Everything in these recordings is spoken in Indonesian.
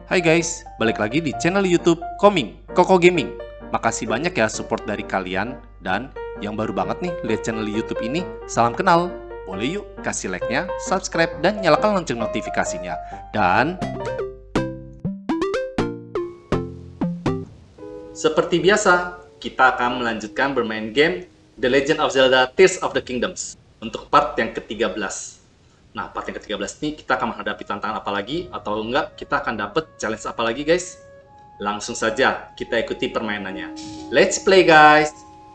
Hai guys, balik lagi di channel YouTube Koming, Koko Gaming. Makasih banyak ya support dari kalian. Dan yang baru banget nih lihat channel YouTube ini, salam kenal. Boleh yuk kasih like-nya, subscribe, dan nyalakan lonceng notifikasinya. Dan seperti biasa, kita akan melanjutkan bermain game The Legend of Zelda Tears of the Kingdoms untuk part yang ke-13. Nah, part yang ke-13 ini kita akan menghadapi tantangan apa lagi, atau enggak kita akan dapat challenge apa lagi guys? Langsung saja kita ikuti permainannya. Let's play guys!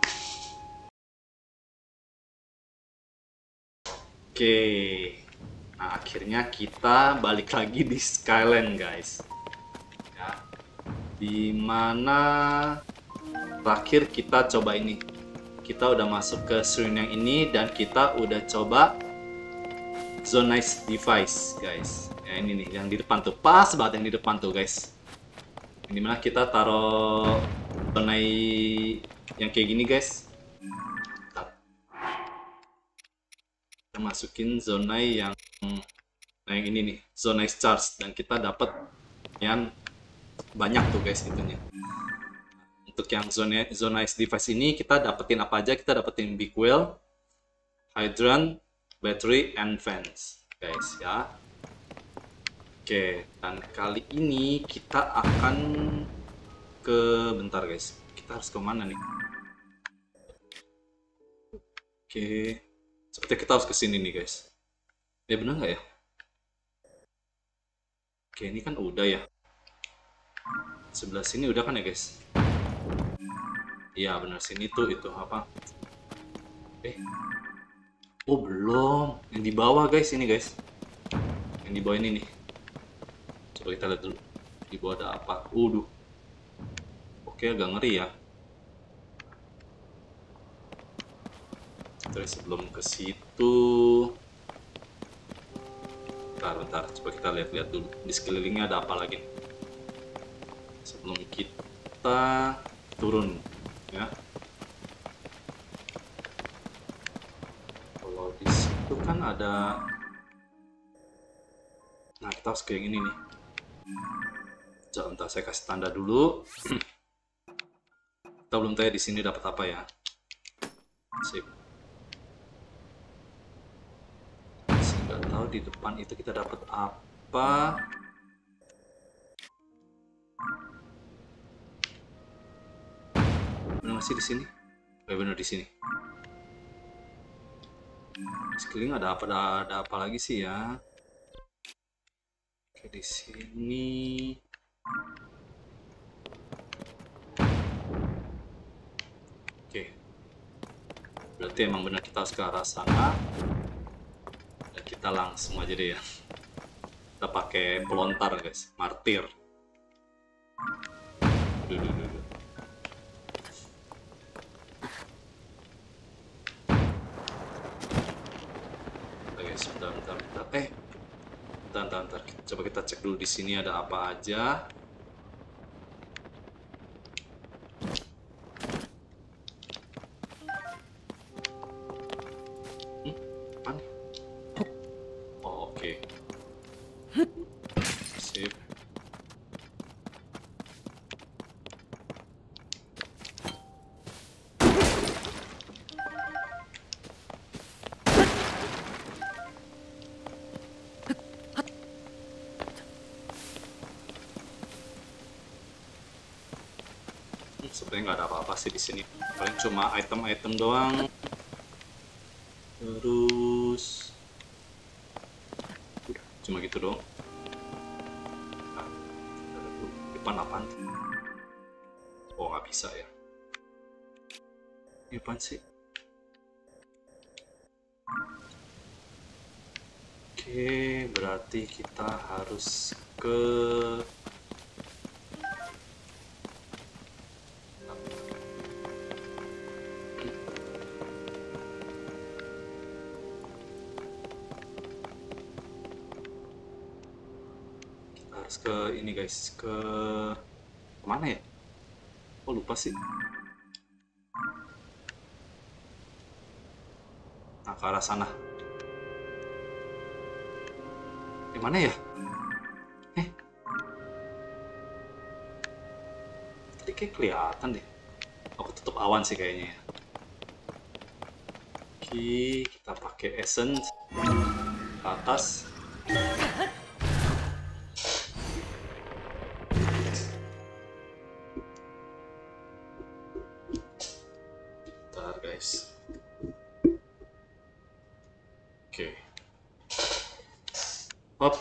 Oke, nah akhirnya kita balik lagi di Skyland guys. Ya, dimana terakhir kita coba ini. Kita udah masuk ke shrine yang ini dan kita udah coba Zonai's device guys. Ya ini nih yang di depan tuh, pas banget yang di depan tuh guys. Ini mana kita taruh Zonai yang kayak gini guys. Kita masukin Zonai yang yang ini nih, Zonai's charge, dan kita dapat yang banyak tuh guys itunya. Untuk yang Zonai's device ini kita dapetin apa aja? Kita dapetin Big Whale, Hydrant, Battery, and Fence guys ya. Oke, dan kali ini kita akan ke bentar guys, kita harus kemana nih? Oke, seperti kita harus ke sini nih guys. Ya bener nggak ya? Oke, ini kan udah ya. Sebelah sini udah kan ya guys? Iya bener, sini tuh itu apa? Oh belum, yang di bawah guys, ini guys. Yang di bawah ini nih. Coba kita lihat dulu. Di bawah ada apa? Oke, agak ngeri ya. Terus sebelum ke situ, bentar. Coba kita lihat-lihat dulu. Di sekelilingnya ada apa lagi nih. Sebelum kita turun, ya. Kalau di situ kan ada. Nah, kita harus kayak gini nih. Bentar, saya kasih tanda dulu. Kita belum tahu di sini dapat apa ya. Sip. Nggak tahu di depan itu kita dapat apa. Benar masih di sini? Benar di sini. Sekeliling ada apa lagi sih ya? Oke, di sini. Oke. Berarti emang benar kita harus ke arah sana. Dan kita langsung aja deh ya. Kita pakai pelontar guys, martir. Duh. Guys, bentar. Bentar. Coba kita cek dulu di sini ada apa aja. Mana? Oh, oke. Sip. Sebenarnya nggak ada apa-apa sih di sini. Paling cuma item-item doang. Terus udah, cuma gitu doang. Nah, depan apaan? Oh, nggak bisa ya. Ini apaan sih? Oke, berarti kita harus ke ini guys, ke mana ya? Oh lupa sih. Nah, ke arah sana. Di mana ya? Tadi kayak kelihatan deh. Aku tutup awan sih kayaknya ya. Oke, kita pakai essence ke atas. Bentar guys. Oke. Hop.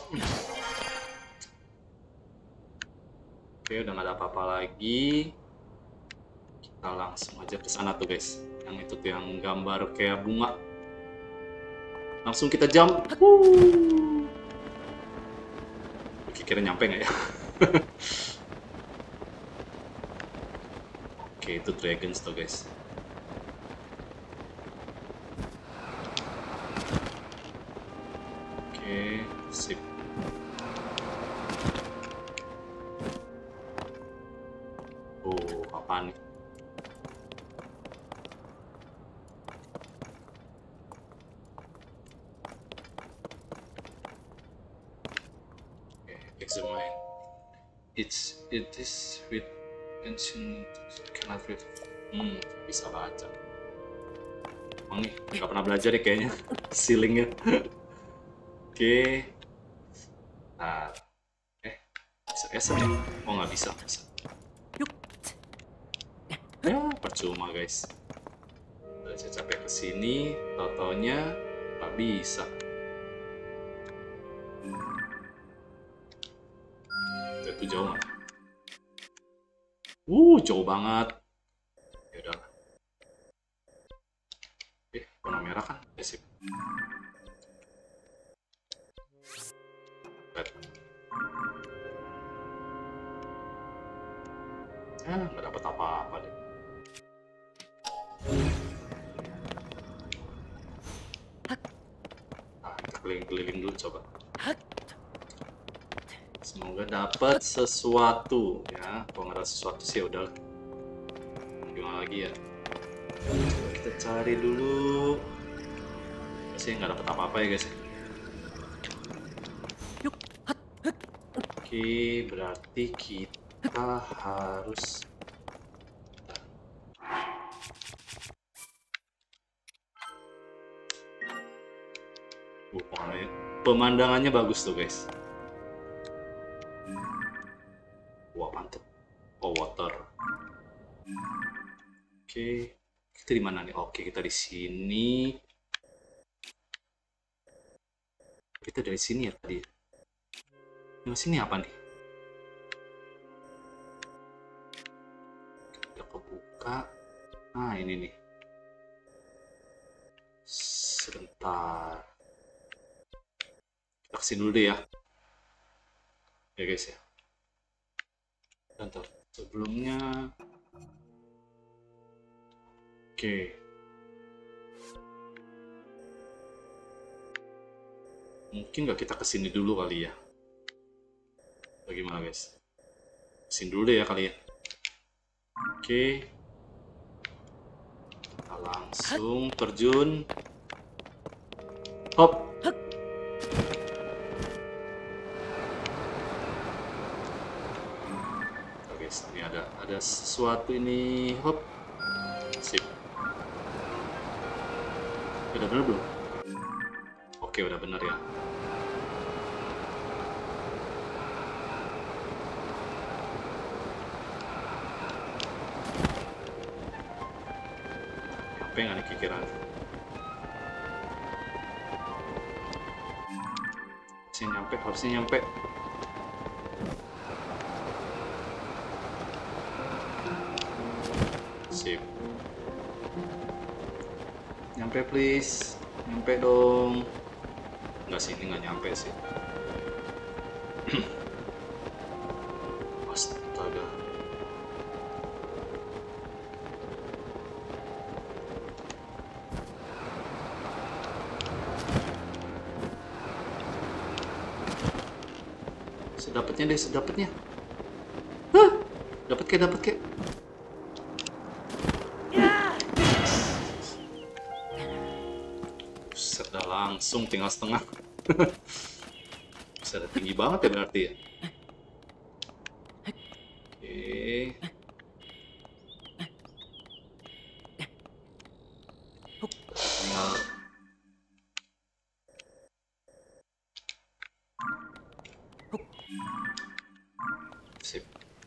Oke, udah nggak ada apa-apa lagi. Kita langsung aja ke sana tuh guys. Yang itu tuh yang gambar kayak bunga. Langsung kita jump. Kira-kira nyampe nggak ya? Oke, itu dragons tuh guys. Oke, sip. Oh, apaan nih? Oke, examine. It is with ancient cannot read. Bisa baca. Emang nih, nggak pernah belajar deh kayaknya. Ceilingnya. Oke. Nah, bisa essence ya? Oh, nggak bisa. Ya, percuma guys. Udah capek kesini, tau-taunya nggak bisa. Itu jauh nggak? Jauh banget. Ya udah. Warna merah kan? Ya sip. Nggak dapat apa-apa deh. Kita keliling-keliling dulu coba. Semoga dapat sesuatu ya. Kalau nggak ada sesuatu sih udah. Gimana lagi ya? Coba kita cari dulu. Pasti nggak dapat apa-apa ya guys. Oke, berarti kita harus pemandangannya bagus tuh guys. Wah, mantep. Oh, water. Oke, kita di mana nih? Oke, kita di sini. Kita dari sini ya tadi. Yang sini apa nih? Kita kebuka. Nah, ini nih. Sebentar. Kita kesini dulu deh ya. Ya guys ya. Bentar. Sebelumnya. Oke. Mungkin nggak kita kesini dulu kali ya. Bagaimana guys? Kesini dulu deh ya kali ya. Oke. Kita langsung terjun. Hop. Oke guys, ini ada sesuatu ini. Hop. Sip. Udah bener belum? Oke, udah bener ya. Apa yang ada pikiran? Harusnya nyampe. Sip. Nyampe please. Nyampe dong. Enggak sih, ini nggak nyampe sih. Astaga. Sedapatnya. Hah? Dapat kek. Buset, dah langsung tinggal setengah. Buset, tinggi banget ya berarti ya. Oke. Sip.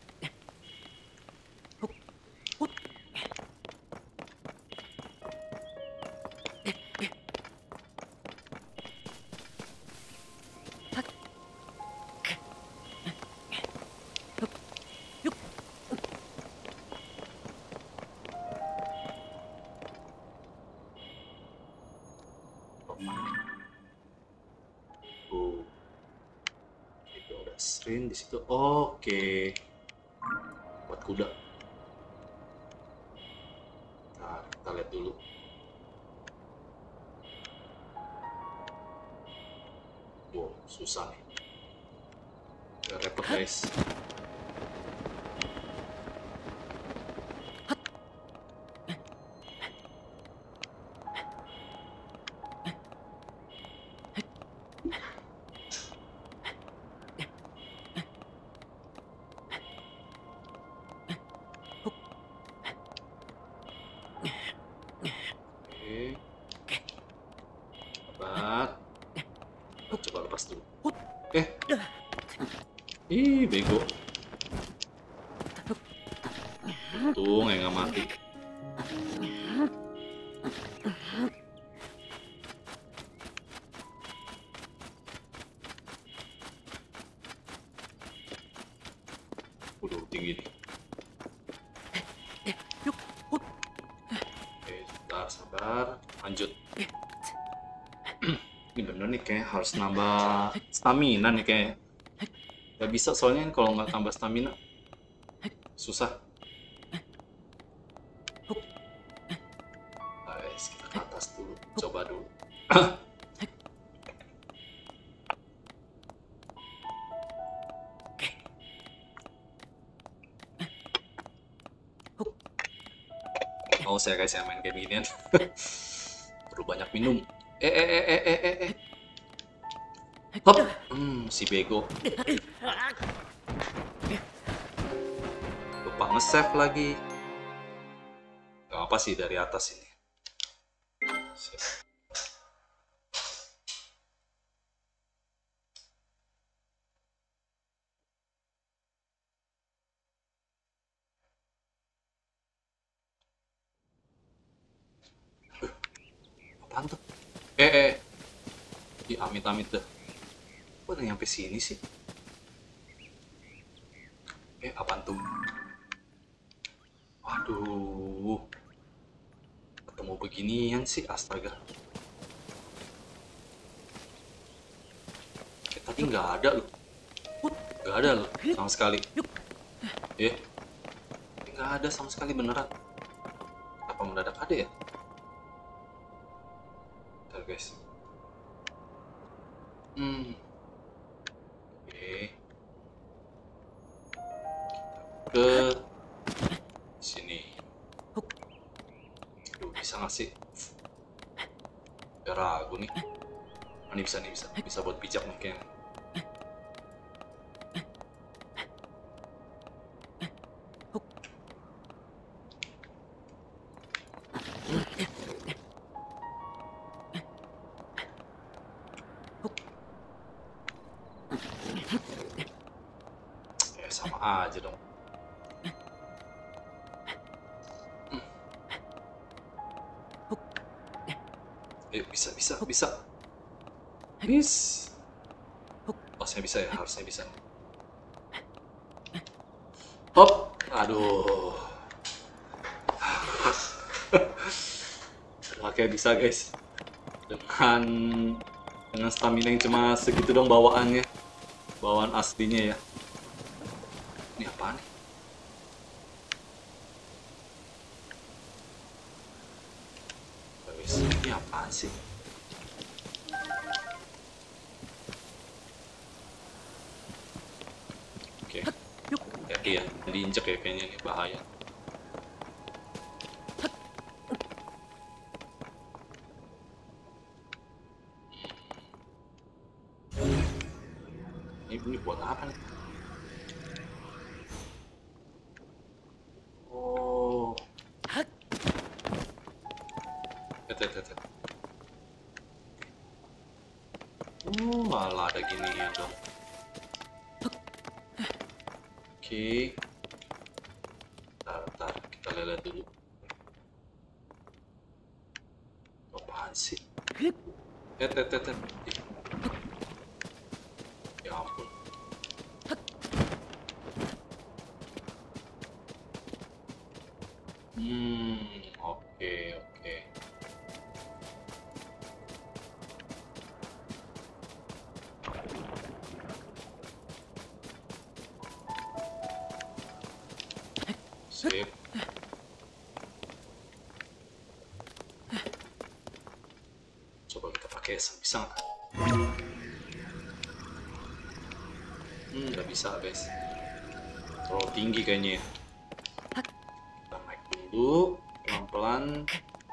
Itu ada screen di situ. Oke. Buat kuda. Nah, kita lihat dulu. Wow, susah nih. Udah repot guys. Oke. Sabar. Coba lepas dulu. Ih, bego. Untung nggak mati. Udah tinggi nih. Oke, sebentar, sabar. Lanjut. Ini bener nih kayak harus nambah stamina nih kayak. Gak bisa soalnya kalau nggak tambah stamina susah. Guys, kita ke atas dulu. Coba dulu. Oh, saya guys yang main game ginian. Perlu banyak minum. Hop. Si bego. Lupa nge-save lagi. Gak apa sih dari atas ini. Apaan tuh? Ih, amit-amit dah. Kok udah nyampe sini sih? Apaan tuh? Waduh. Ketemu beginian sih, astaga. Tadi nggak ada loh. Nggak ada loh, sama sekali. Nggak ada sama sekali beneran. Apa mendadak ada ya? Bentar guys. Ke sini. Duh, bisa nggak sih? Udah ragu nih. Ini bisa buat pijak nih kayaknya. Sama aja dong. Bisa. Harusnya bisa ya, harusnya bisa. Hop, aduh. Oke, bisa guys. Dengan stamina yang cuma segitu dong bawaannya. Bawaan aslinya ya. Ini apaan nih? Ini apaan sih? Oke. Ya, diinjek ya kayaknya ini bahaya. Ini buat apa nih? Oh. Malah ada gini ya dong. Oke. Bentar, kita lihat dulu. Apaan sih? Ih, ya ampun. Oke, oke. Sip. Coba kita pakai bisa nggak? Nggak bisa guys. Terlalu tinggi kayaknya ya. Kita naik dulu, pelan-pelan.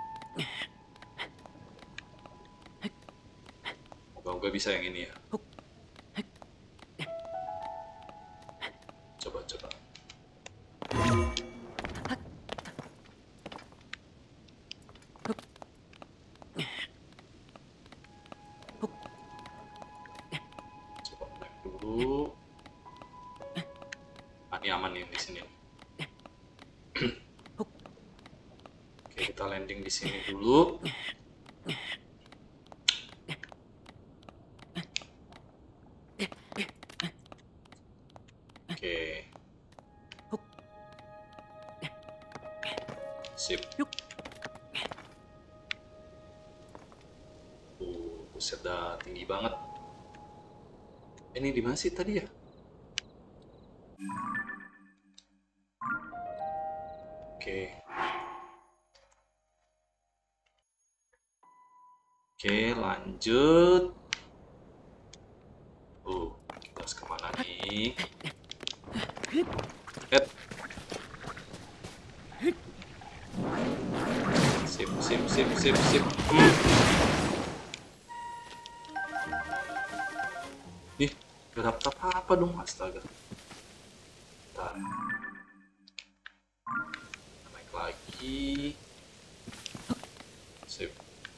Moga-moga bisa yang ini ya. Coba. Coba naik dulu. Ini aman nih di sini. Oke, kita landing di sini dulu. Oke. Sip. Buset dah, tinggi banget. Ini di mana sih tadi ya? Oke. Oke, lanjut. Kita harus kemana nih? Sip. Ih, gak dapet apa-apa dong, astaga. Bentar. Naik lagi. Sip.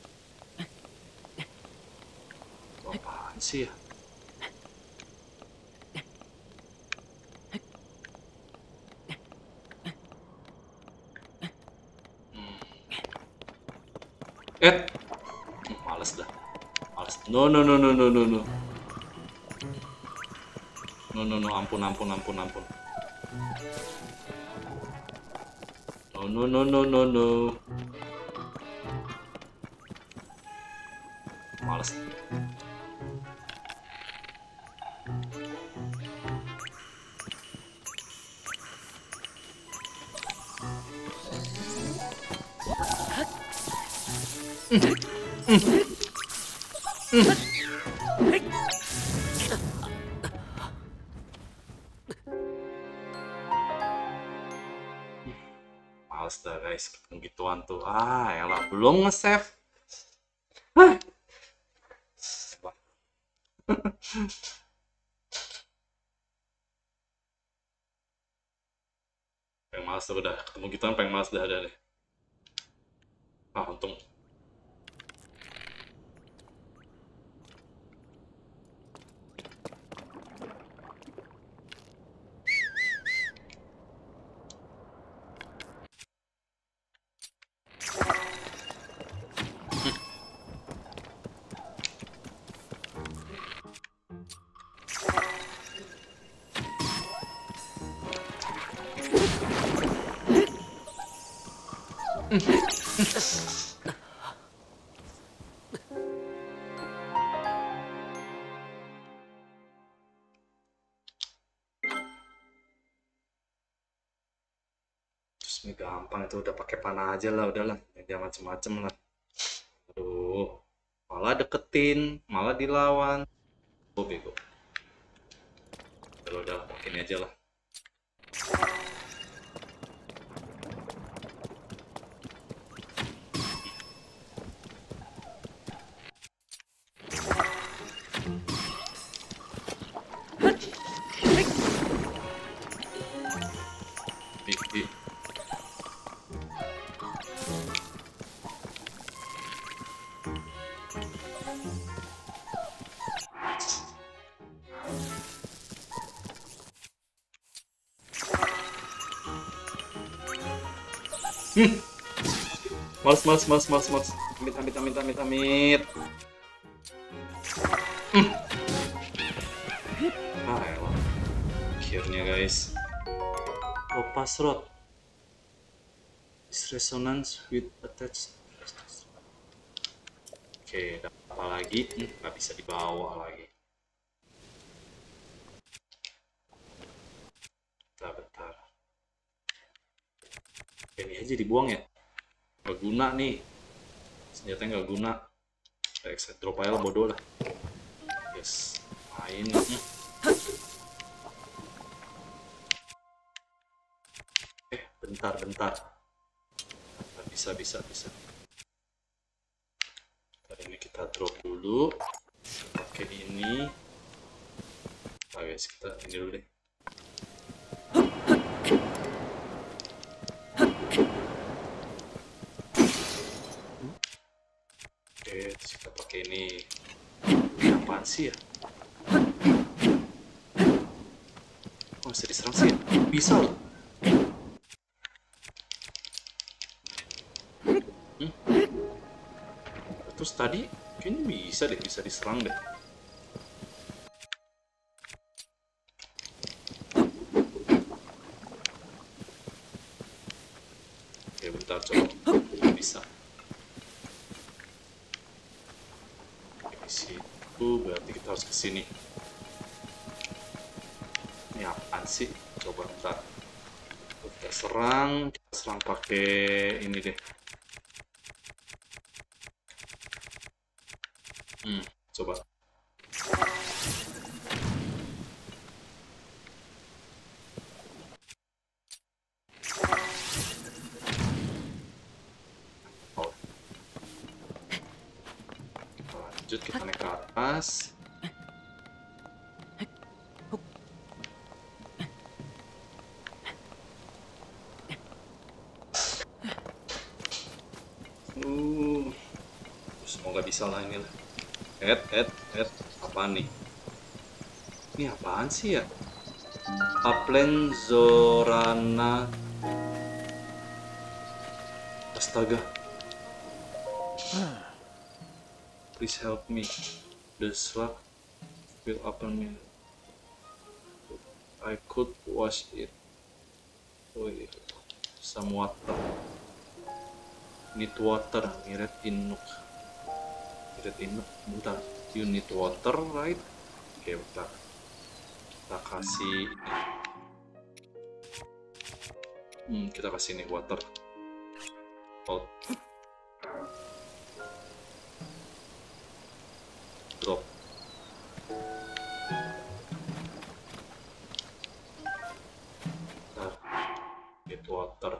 Itu apaan sih ya? Males dah. Males. No. No, ampun. No. Males. Males dah guys, gituan tuh. Elah, belum nge-save. Pengen males tuh udah, ketemu gituan pengen males dah ada deh. Untung. Ini gampang itu, udah pakai panah aja lah, udahlah, jangan macem-macem lah. Aduh, malah deketin, malah dilawan. Bego. Udah, ini aja lah. Males, males, males, males, males. Amit, amit, amit, amit, amit. Ah, elah. Akhirnya guys. Lopas rod. This resonance with attached. Oke, dapat apa lagi? Nggak bisa dibawa lagi. Bentar. Ini aja dibuang ya? Nggak guna nih. Senjatanya nggak guna. Exit drop aja lah, bodoh lah. Yes, main. Bentar. Bisa. Tadi ini kita drop dulu. Pakai ini. Nah guys, kita ini dulu deh. Oke, terus kita pakai ini. Ini apaan sih ya? Oh, bisa diserang sih ya? Bisa loh. Terus tadi kayaknya bisa diserang deh. Oke, bentar coba. Bisa. Di situ berarti kita harus ke sini. Ini apaan sih? Coba bentar. Kita serang pakai ini deh. Coba. Lanjut, kita naik ke atas. Semoga bisa lah ini lah. Apaan nih? Ini apaan sih ya? Upland Zorana. Astaga. Please help me. The slug will open me. I could wash it. Some water. Need water. Miret Inuk. Bentar. You need water, right? Oke, bentar. Kita kasih kita kasih ini water. Out. Drop. Bentar. Get water.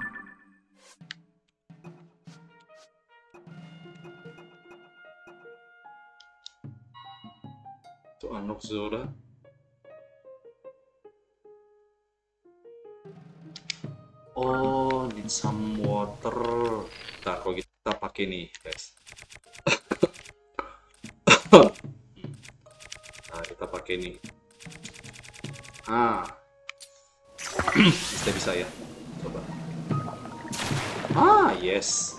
Itu Anok Zora. Oh, need some water. Ntar kalau kita pakai nih, guys. Nah, kita pakai nih. Bisa ya. Coba. Yes.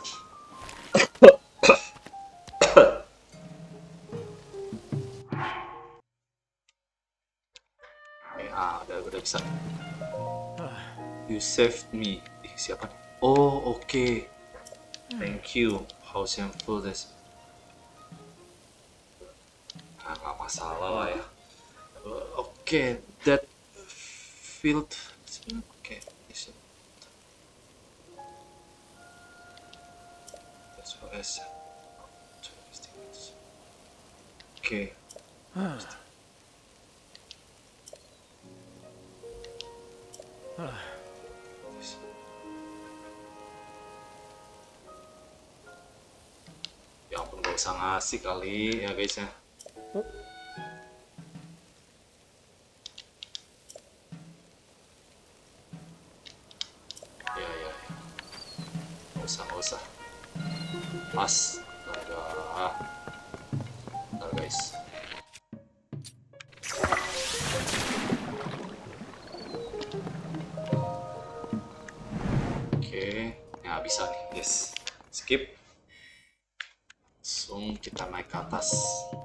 Udah bisa. You saved me. Siapa nih? Oh, oke. Thank you. How simple this. Nggak masalah lah ya. Oke, that field. Oke, that's what I said. Oke. Ya ampun, gak usah ngasih kali ya guys ya. Ya. Gak usah. Pas. Bentar guys. nggak bisa nih, yes. Skip. Langsung kita naik ke atas.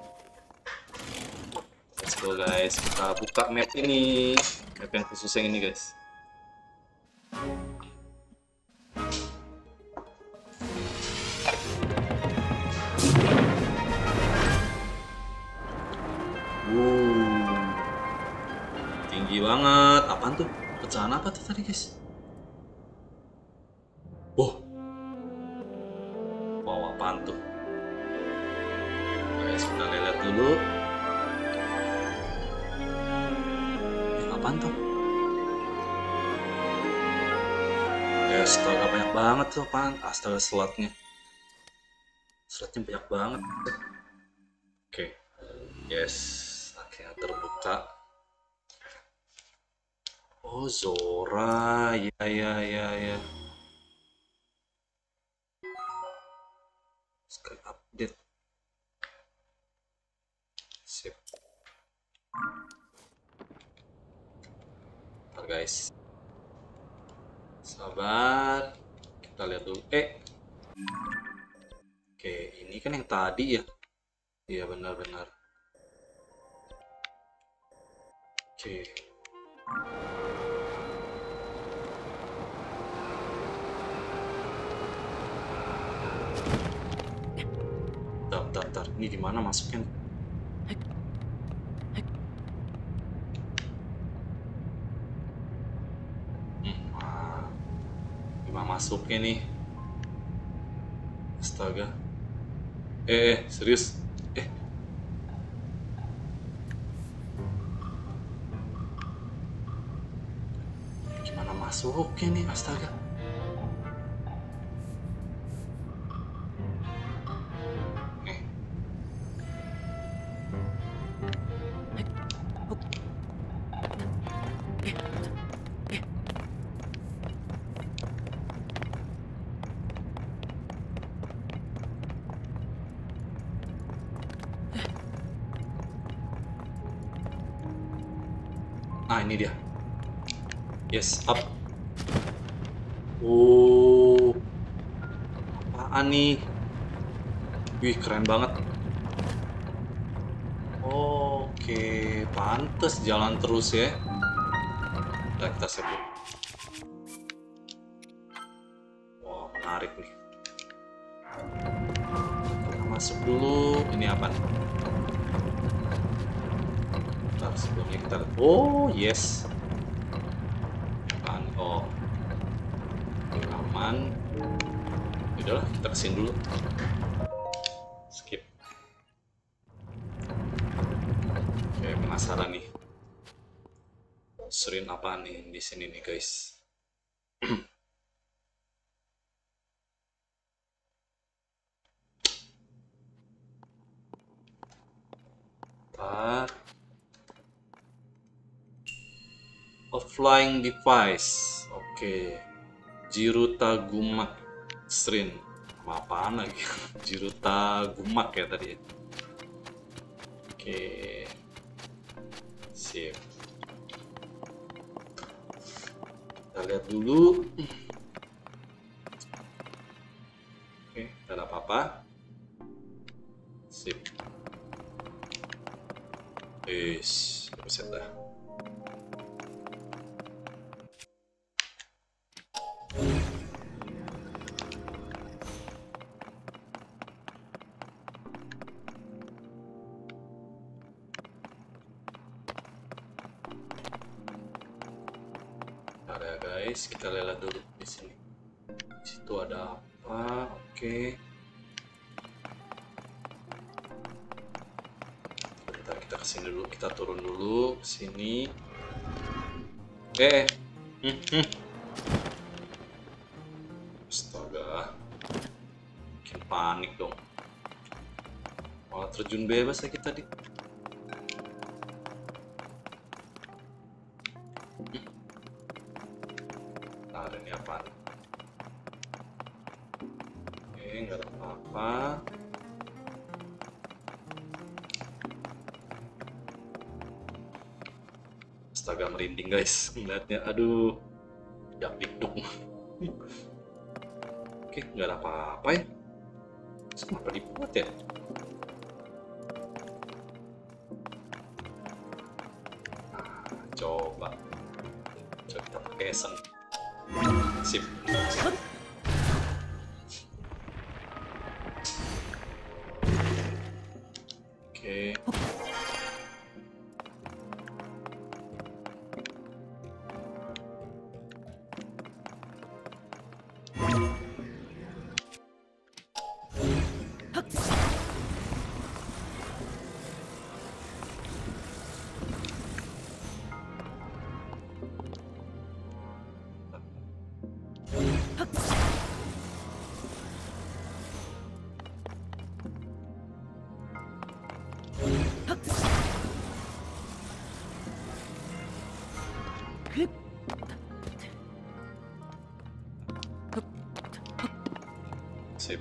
Let's go guys, kita buka map ini. Map yang khusus yang ini guys. Tinggi banget. Apaan tuh? Pecahan apa tuh tadi guys? Wow, apaan tuh? Guys, kita lihat dulu. Apaan tuh? Ya, astaga banyak banget tuh apaan? Astaga slotnya. Slotnya banyak banget. Oke. Yes, akhirnya terbuka. Oh, Zora. Ya. Sekarang update. Sip. Bentar guys. Sabar. Kita lihat dulu. Oke, ini kan yang tadi ya. Iya, benar-benar. Oke. Bentar. Ini gimana masuknya? Gimana masuknya nih? Astaga. Serius? Gimana masuknya nih? Astaga. Nah, ini dia. Yes, up. Oh, apaan nih? Wih, keren banget. Oke, pantes jalan terus ya. Nah, kita save dulu. Wow, menarik nih. Kita masuk dulu. Ini apa nih? Bentar, sebelumnya kita... Oh, yes. Oh, aman. Udahlah, kita kesini dulu. Skip. Oke, penasaran nih. Serin apa nih di sini nih guys? A flying device. Oke. Jiruta Gumak Srin. Apaan lagi? Jiruta Gumak ya tadi. Oke. Sip. Kita lihat dulu. Oke, tidak ada apa-apa. Sip. Buset dah. Ada guys, kita lihat dulu di sini. Di situ ada apa? Oke. Bentar, kita kesini dulu, kita turun dulu ke sini. Astaga, bikin panik dong. Malah terjun bebas ya kita di. Nah, ada ini apa? Oke, nggak ada apa-apa. Astaga, merinding guys melihatnya. Aduh, jak dikduk. Oke, nggak ada apa-apa ya. Terus kenapa dibuat ya? Coba kita pakai esen. Sip. Oke. Sip.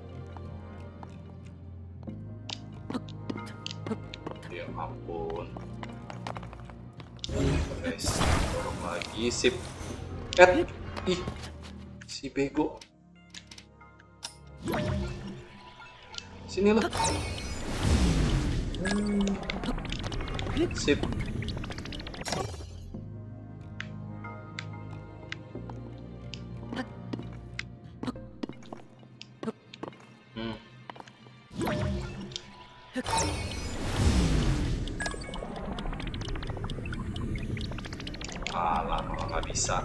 Ya ampun. Guys, dorong lagi. Sip. Ih, si bego. Sini lo. Sip. Alah, malah nggak bisa.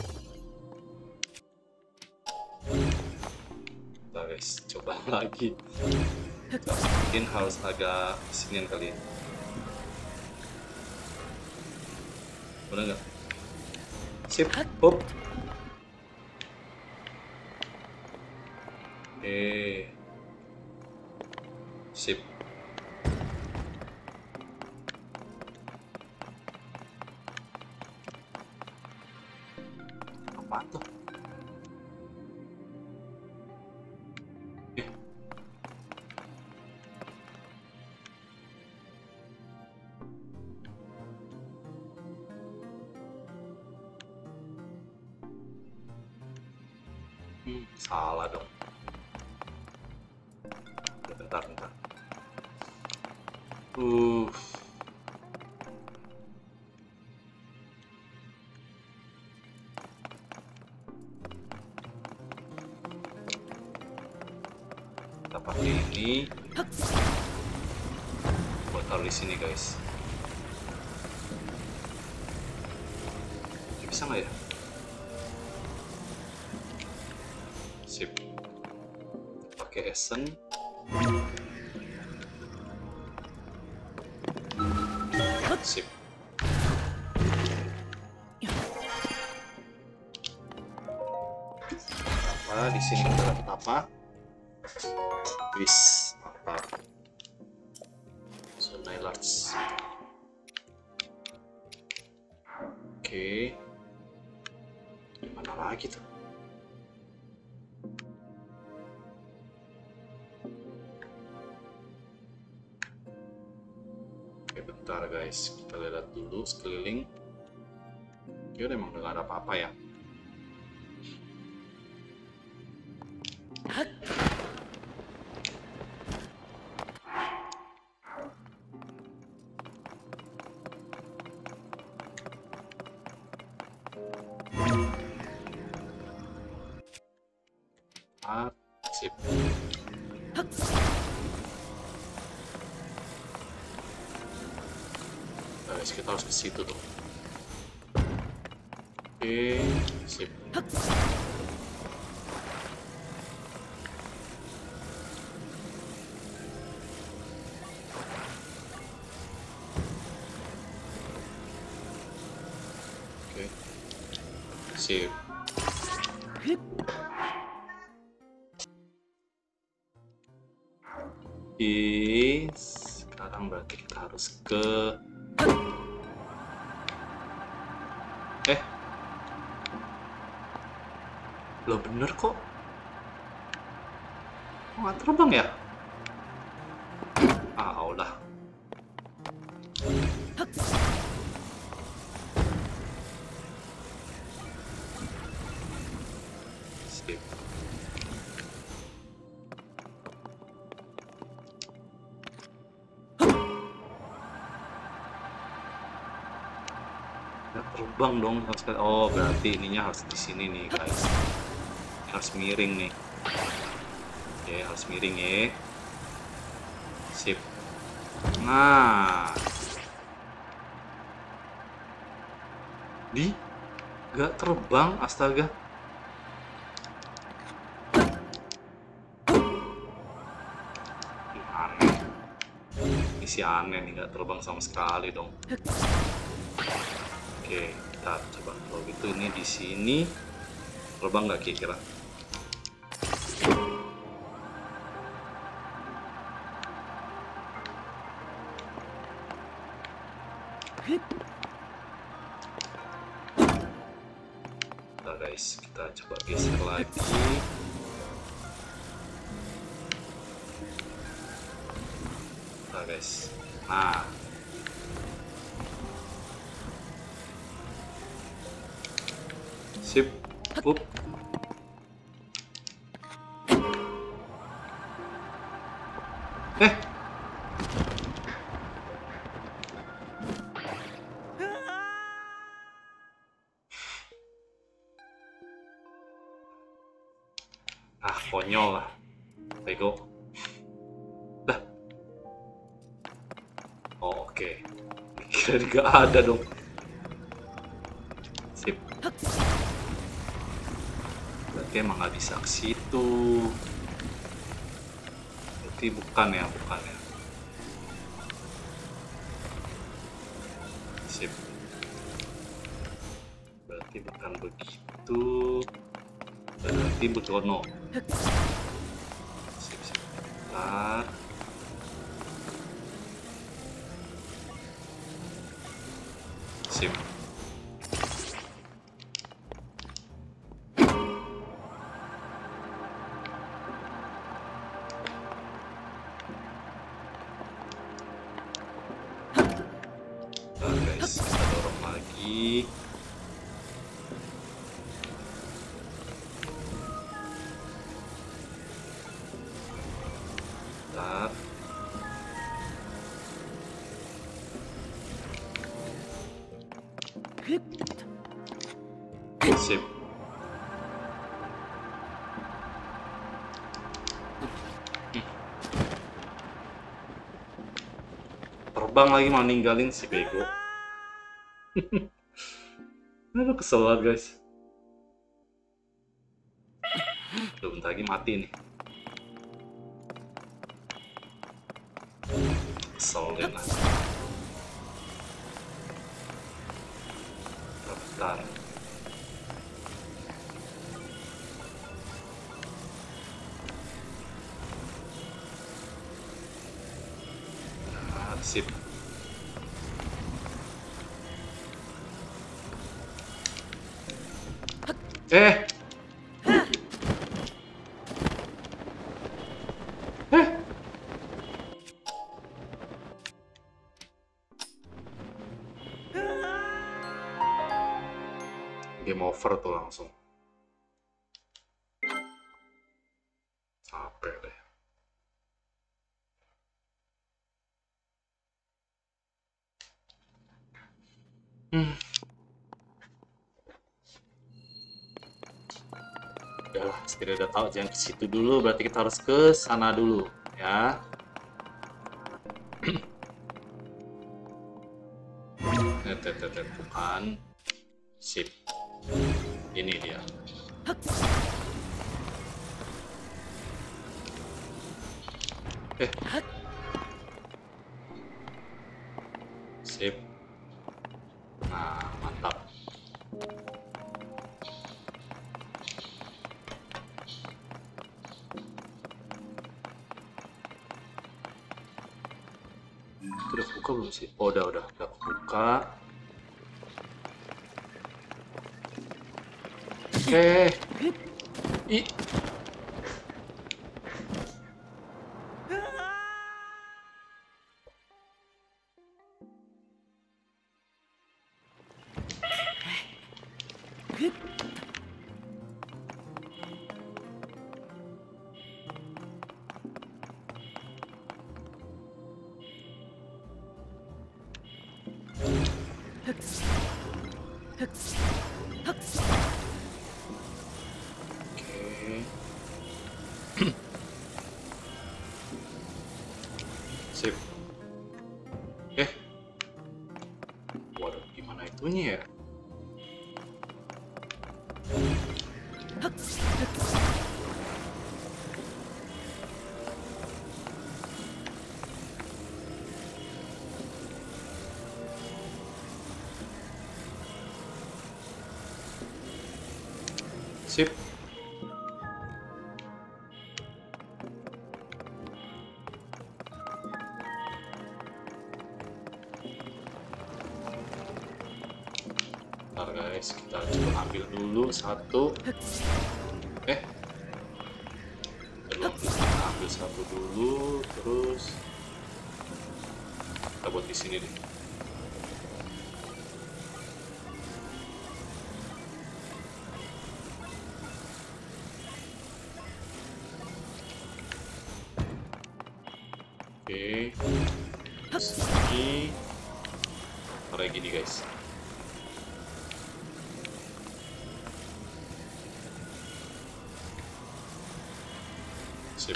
Udah guys, coba lagi. Mungkin harus agak sinian kali ya. Udah nggak? Sip, hop. Sip. Apa tuh? Salah dong. Bentar. Kita pakai ini buat taruh di sini guys. Bisa nggak ya? Sip. Pakai esen. Sip. Apa di sini kita dapat apa? Wis, mantap. Zonai large. Oke. Gimana lagi tuh? Oke, bentar guys, kita lihat dulu sekeliling. Ya udah, emang nggak ada apa-apa ya. Sip. Guys, kita harus ke situ tuh. Oke, sip. Oke, sip. Sekarang berarti kita harus ke lo bener kok nggak terbang ya? Udah. Sip. terbang dong sama sekali. Oh, berarti ininya harus di sini nih, guys. Ini harus miring nih. Oke, harus miring ya. Sip. Nah. Gak terbang, astaga. Aneh. Ini sih aneh nih, gak terbang sama sekali dong. Oke, kita coba kalau gitu ini di sini terbang nggak kira-kira? Nah guys, kita coba geser lagi. Nah guys, nah. Sip, up. Konyol lah, bego. Dah. Oh, oke. Kira nggak ada dong. Sip. Berarti emang nggak bisa ke situ. Berarti bukan ya. Sip. Berarti bukan begitu. Berarti begono. Sip. Bentar. Sip. Nah guys, kita dorong lagi. Bentar. Sip. Terbang lagi mau ninggalin si bego. Aduh, kesel banget guys. Tuh, bentar lagi mati nih. Keselin lah. Bentar. Sip. Game over tuh langsung. Capek deh. Udahlah, setidaknya udah tahu jangan ke situ dulu, berarti kita harus ke sana dulu, ya. Bukan. Sip. Ini dia. Sip. Nah, mantap. Udah buka belum sih? Oh, udah buka. Ih. Sip. Bentar guys, kita coba ambil dulu satu. Belum, kita ambil satu dulu, terus kita buat di sini deh. Oke, sini kayak gini guys. Sip.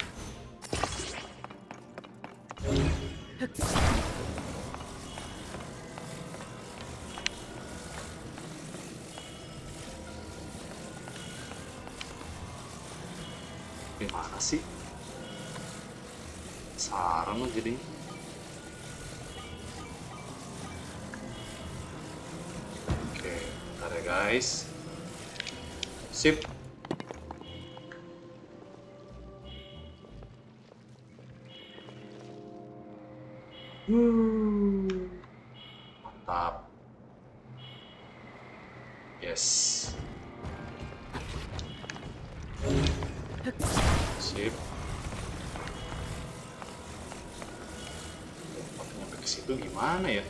Gimana sih? Sarang jadi. Oke, bentar ya guys. Sip. Mantap. Yes. Sip. Sampai ke situ gimana ya?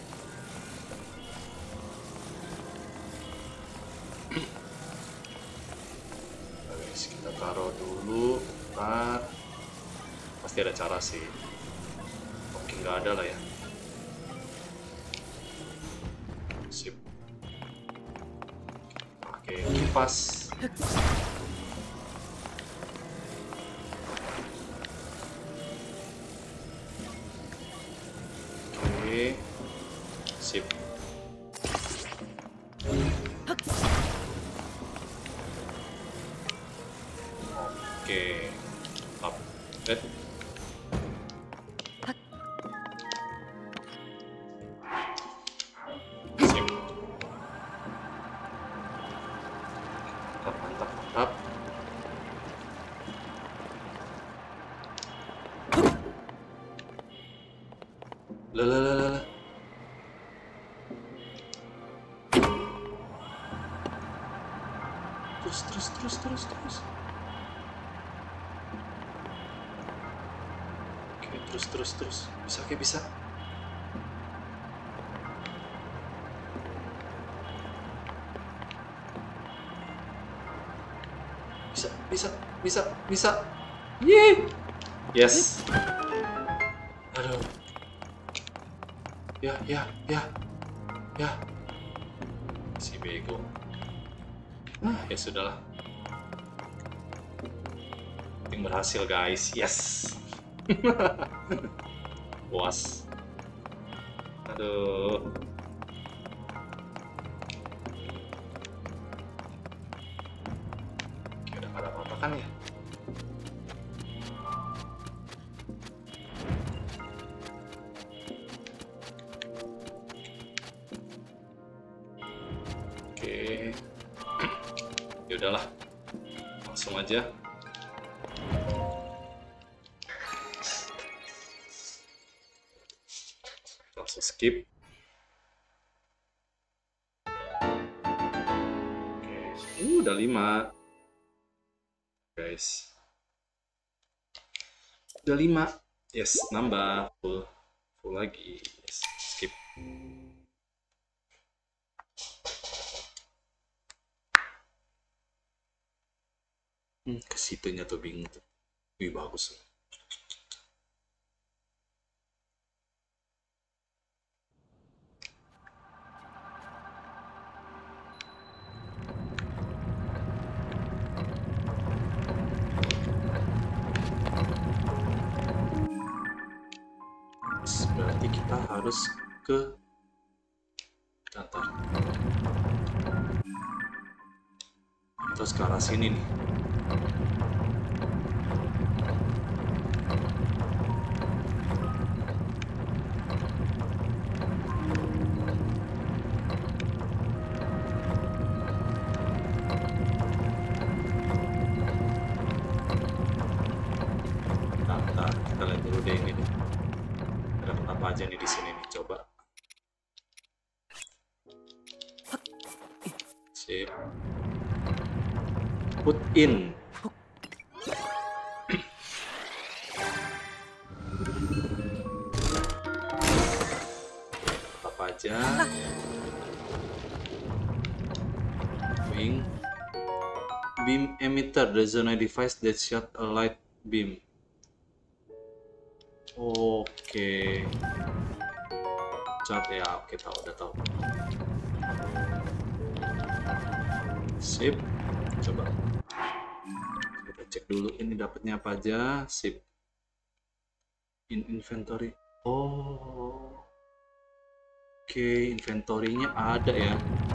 Guys, kita taruh dulu. Bentar. Pasti ada cara sih. Mungkin nggak ada lah ya. Sip. Pakai kipas. Oke. Sip. Oke. Up. Mantap. Lah. Terus. Oke, terus. Bisa. Bisa. Yeay. Yes. Aduh. Ya. Si bego. Ya sudahlah. Yang berhasil guys. Yes. Puas. Aduh. Oke, udah pada apa kan ya? Oke. Ya udahlah. Langsung aja. Langsung skip. Oke. Udah 5. Guys. Udah 5. Yes, nambah full lagi. Yes, skip. Ke situnya tuh bingung tuh. Wih, bagus. Berarti kita harus ke datar. Terus ke arah sini nih. aja nih di sini nih, coba. Sip. Put in. Apa aja. Wing. Beam emitter, the zone device that shot a light beam. Oke. Chart ya, oke, udah tahu. Sip. Coba. Kita cek dulu ini dapatnya apa aja. Sip. In inventory. Oh. Oke, inventory-nya ada ya.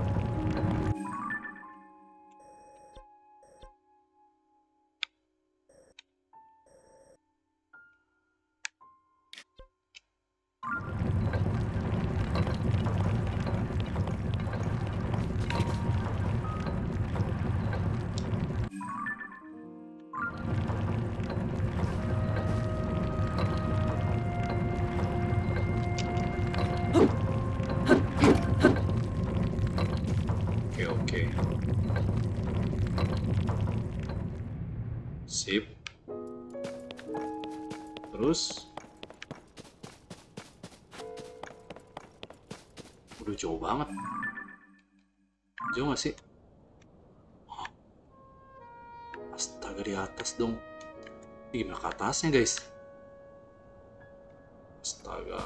Oke. Sip. Terus udah jauh banget. Jauh gak sih? Astaga, di atas dong. Gimana ke atasnya, guys? Astaga.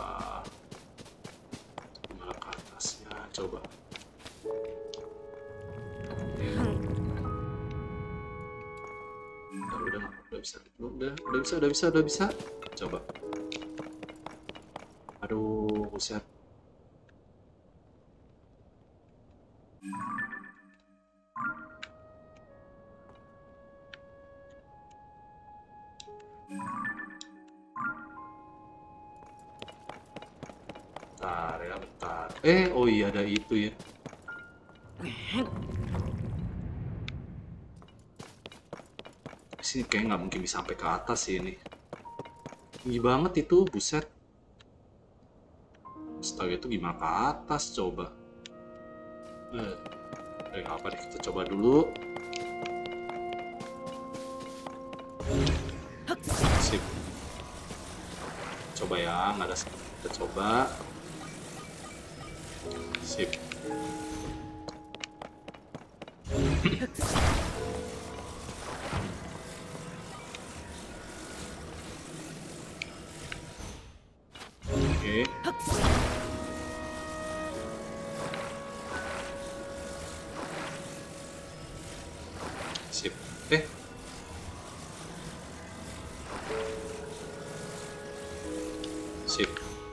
Gimana ke atasnya? Coba. Udah bisa. Coba. Aduh, buset. Bentar. Oh iya, ada itu ya. Sini kayak nggak mungkin bisa sampai ke atas sih ini. Tinggi banget itu, buset. Astaga, itu gimana ke atas coba? Nggak apa deh, kita coba dulu. Sip. Coba ya, nggak ada. Kita coba. Sip. Oke. Sip. Sip.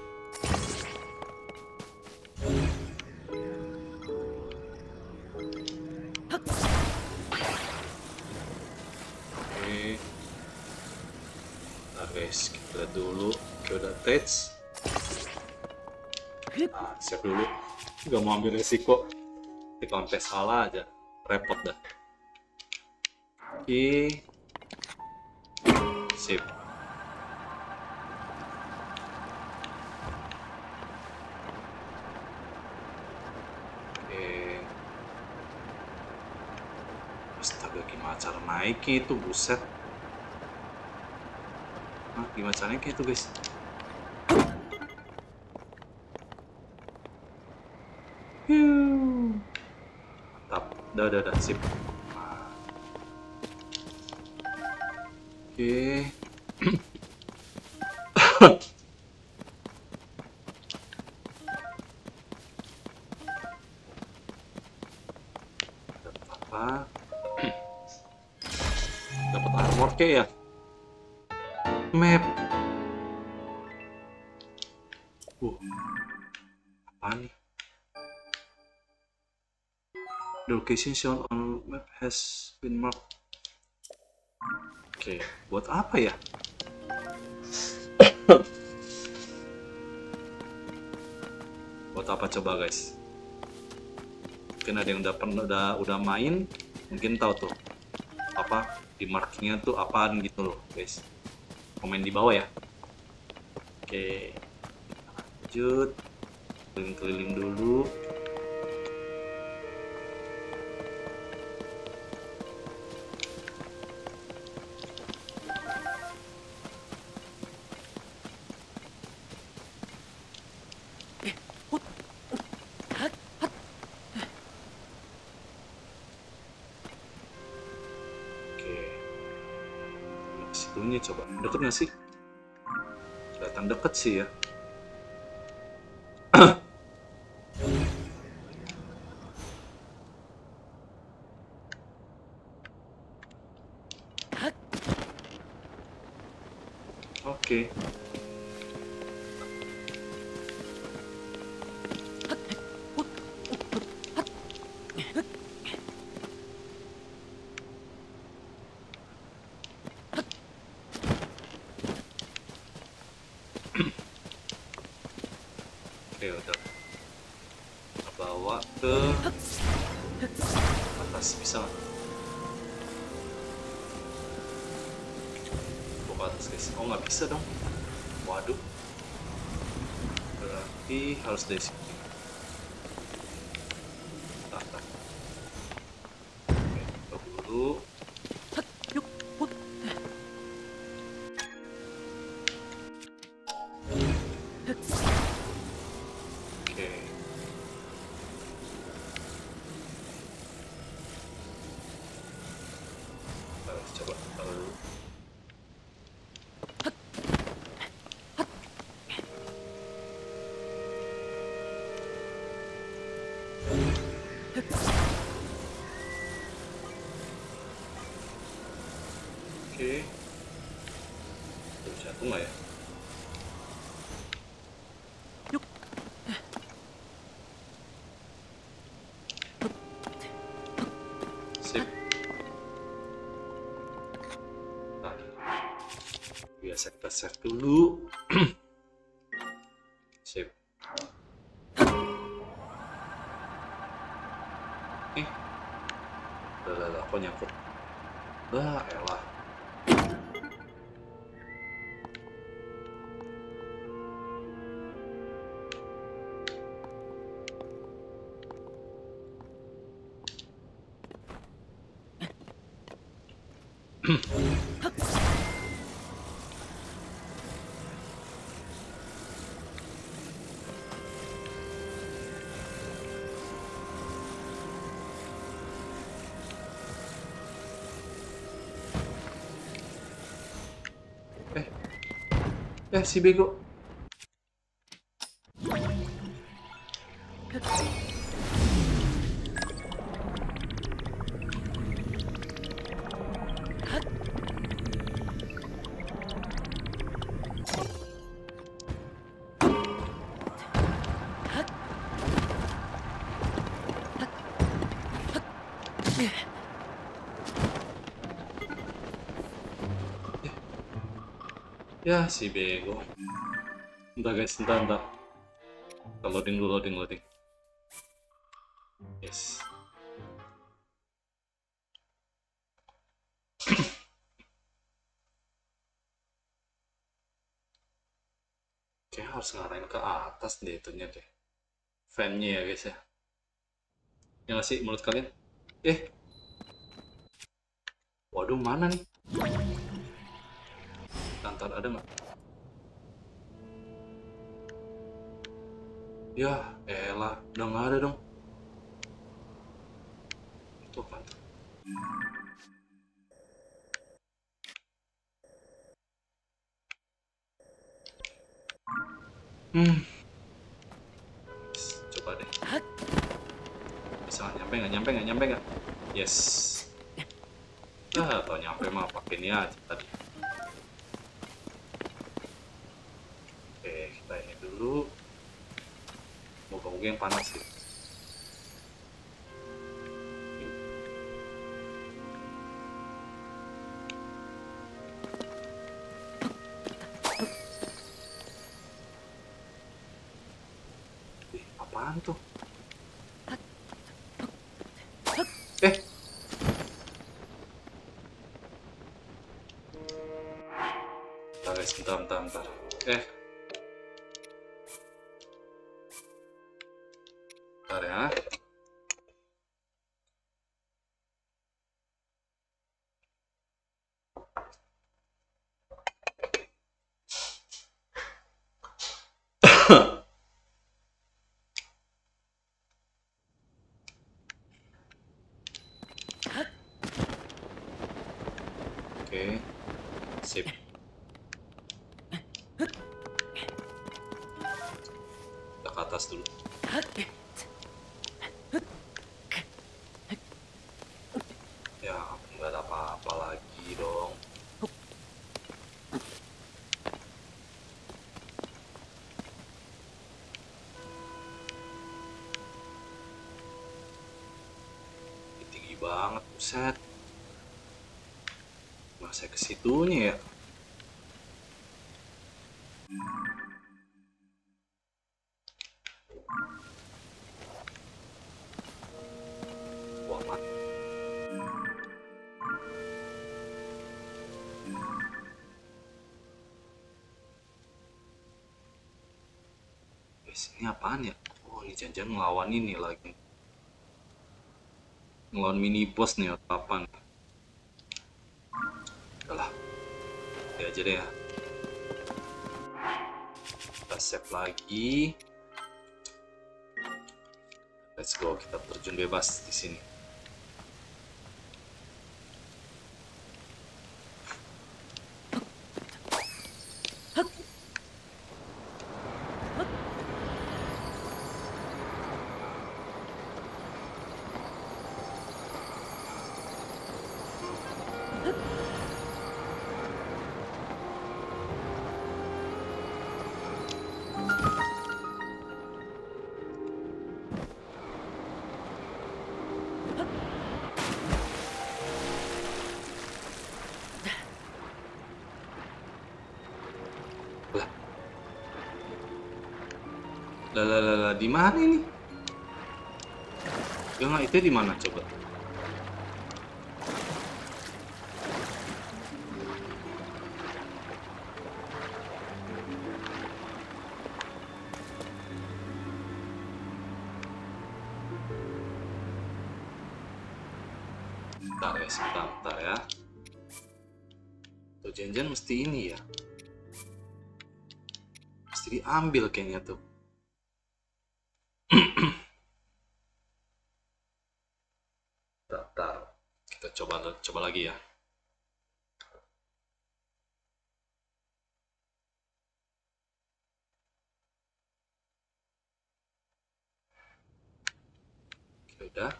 Guys, kita lihat dulu. Oke, udah attach. Siap dulu. Gak mau ambil resiko. Di kontes salah aja, repot dah. Oke. Sip. Oke. Astaga, gimana cara naiknya itu, buset. Gimana caranya kayak itu, guys? Mantap. Udah, sip. Oke. Dapat apa? Dapat armor kayak ya? Map. Apa nih? The location shown on map has been marked. Oke, buat apa ya? Buat apa coba, guys? Mungkin ada yang udah main, mungkin tahu tuh apa di markingnya tuh apaan gitu loh, guys. Komen di bawah ya. Oke. lanjut keliling-keliling dulu. Oke, situnya coba deket nggak sih? Kelihatan deket sih ya. Oke. Oke, udah. Kita bawa ke atas, bisa nggak? Bawa ke atas guys. Oh nggak bisa dong. Waduh. Berarti harus dari sini. Nah, nah. Oke, coba dulu. Oke. Coba taruh. Oke. Tuh, jatuh nggak ya? Sip. Nah, biasa kita save dulu. Sip. Lah, kok nyangkut? Lah, elah. Si bego. Ya, si bego. Bentar guys, bentar. Kita loading dulu, loading. Yes. Kayak harus ngarahin ke atas deh itunya deh. Fan-nya ya guys ya. Ya nggak sih menurut kalian? Waduh, mana nih? Kantor ada nggak? Ya, elah, udah nggak ada dong. Itu kan. Coba deh. Bisa nggak nyampe nggak? Yes. Atau nyampe mah pakai ini aja tadi. Oke, kita ini dulu. Moga-moga yang panas gitu. Apaan tuh? Bentar guys, bentar. Oke, sip. Kita ke atas dulu. Ya, nggak ada apa-apa lagi dong. Ini tinggi banget, buset. Masa ke situnya ya? Wah, mati. Guys, ini apaan ya? Oh, ini jangan-jangan ngelawan ini lagi. Ngelawan mini boss nih atau apa nih? Udah lah, ya aja deh ya. Kita save lagi. Let's go, kita terjun bebas di sini. Lah, di mana ini? Ya nggak, itu di mana coba? Bentar ya, sebentar ya. Tuh janjian mesti ini ya. Mesti diambil kayaknya tuh. Bentar, kita coba lagi ya. Oke, udah.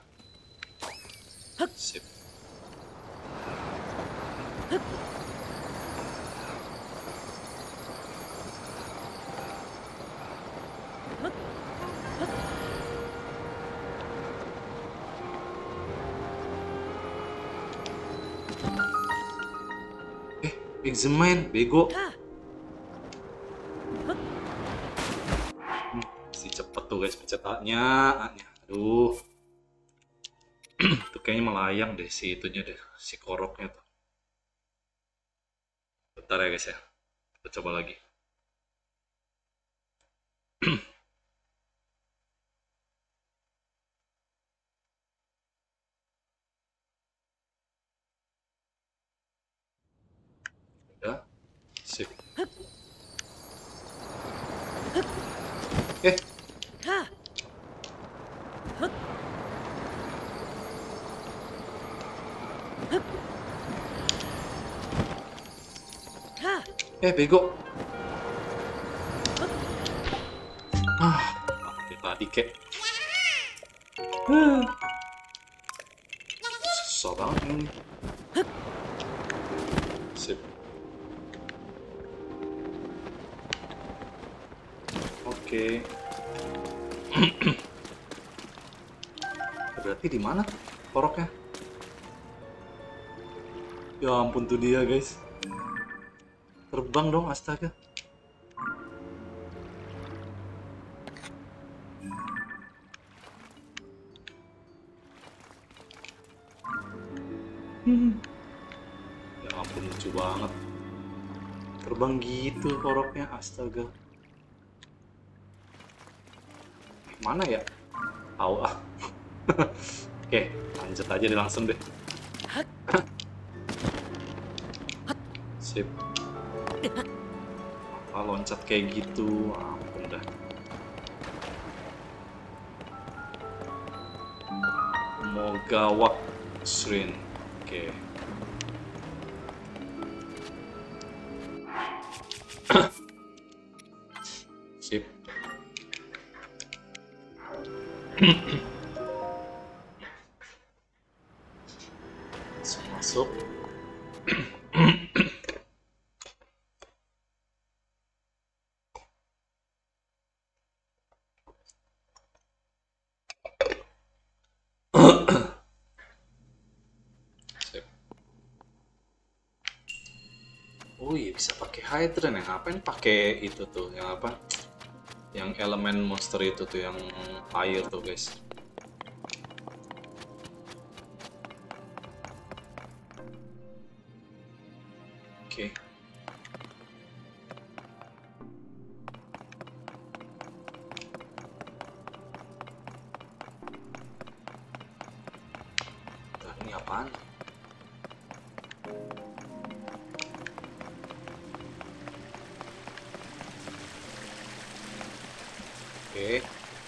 Sip. Examine, bego. Si cepet tuh guys pencetaknya. Aduh. Tuh kayaknya melayang deh si itunya deh, si koroknya tuh. Bentar ya guys ya. Kita coba lagi. Udah. Sip. Bego. Tadi kek. Susah banget ini. Sip. Oke. Berarti di mana koroknya? Ya ampun tuh dia guys. Terbang dong, astaga. Ya ampun, lucu banget. Terbang gitu koroknya, astaga. Mana ya? Tahu ah. Oke, lanjut aja deh langsung deh. Sip. Apa loncat kayak gitu? Ampun dah. Mogawak Shrine. Oke. Masuk. Sip. Oh iya, bisa pakai Hydran ya. Ngapain pakai itu tuh? Yang apa? Yang elemen monster itu tuh, yang air tuh guys. Oke. Bentar, ini apaan? Oke.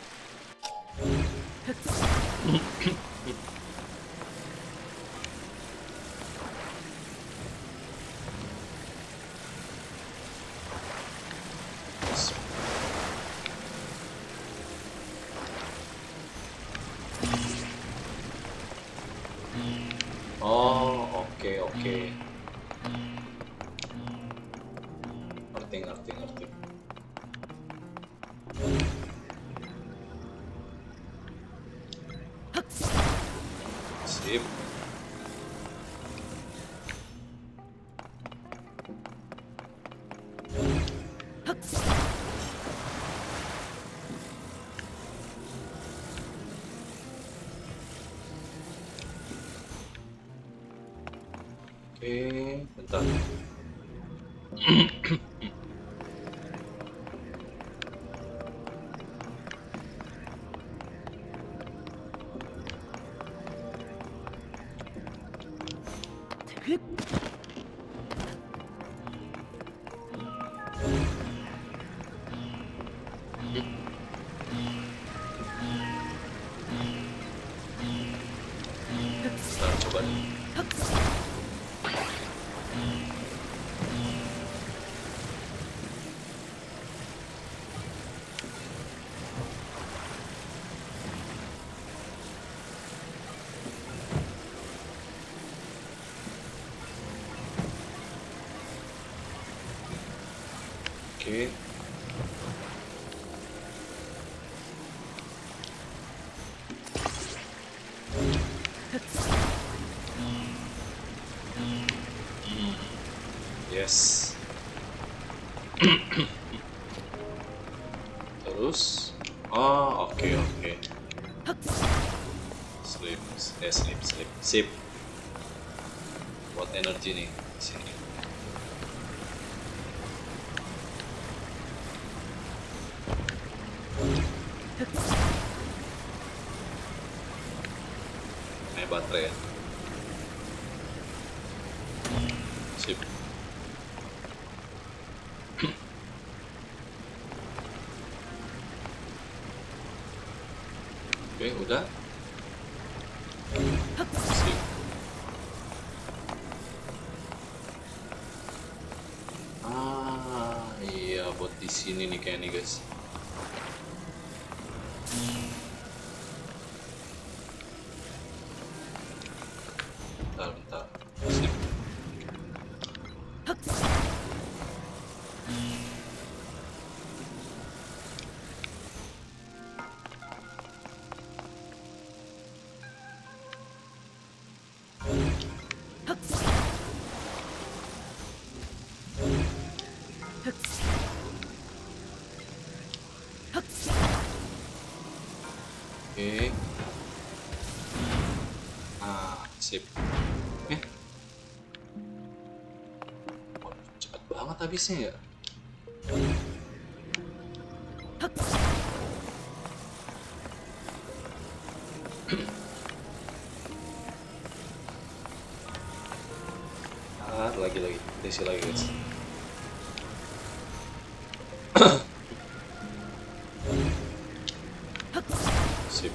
Oh, oke oke. Ngerti ngerti ngerti. Sip. Oke, bentar. Bentar, coba nih. Oke. Yes. Terus, oh oke oke. Sleep, sleep, sleep, sip. Buat energi nih di sini. Ini baterai ya. Sip. Oke, udah. Sip. Ah, iya buat di sini nih kayaknya guys. Bentar, bentar. Sip. Oke. Ah, sip. Eh, waduh, cepet banget habisnya ya. Ah, lagi. Desi lagi guys. Sip.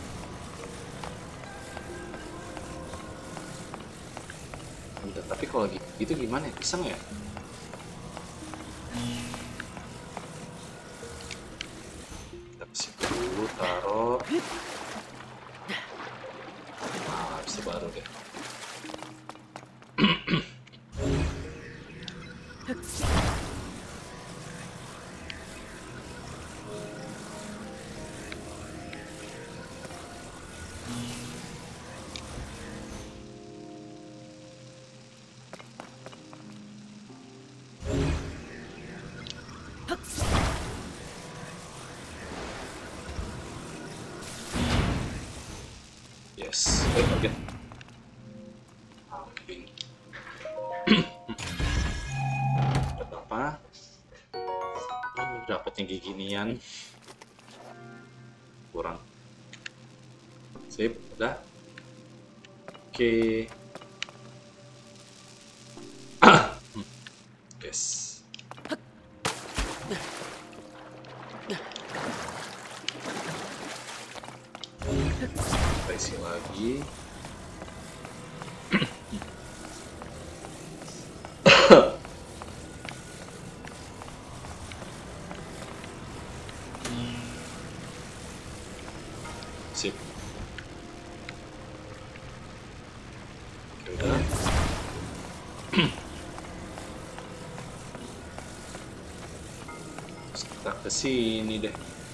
Bentar, tapi kalau gitu gimana ya? Bisa nggak ya? Kita ke situ dulu, taruh. Yes, kaget. Kambing. Dapat apa? Dapatnya ginian. Kurang. Sip, udah. Oke. Yes. Kita isi lagi. Sip. Oke, udah. Terus kita ke sini deh.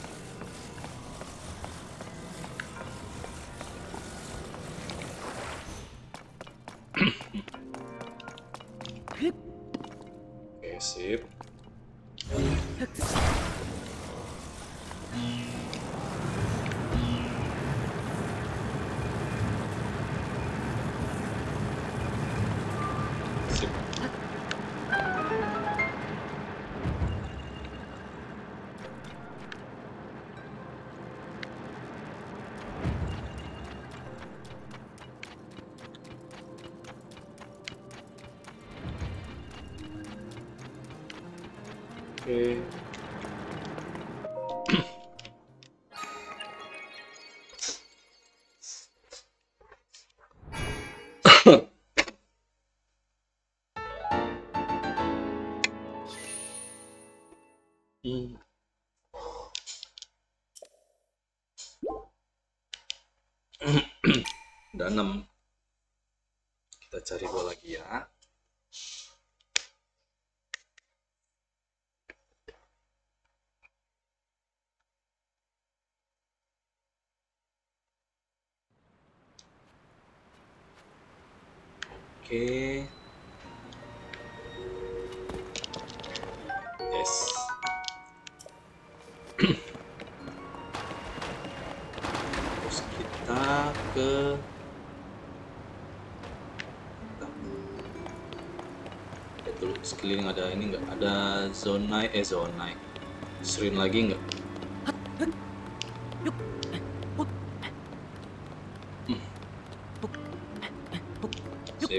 Oke, sip. Sip. Oke. Hmm. Udah 6. Kita cari 2 lagi ya. Oke. Yes. Terus kita ke lihat dulu sekeliling ada ini nggak? Ada zona Shrine lagi nggak? Sip.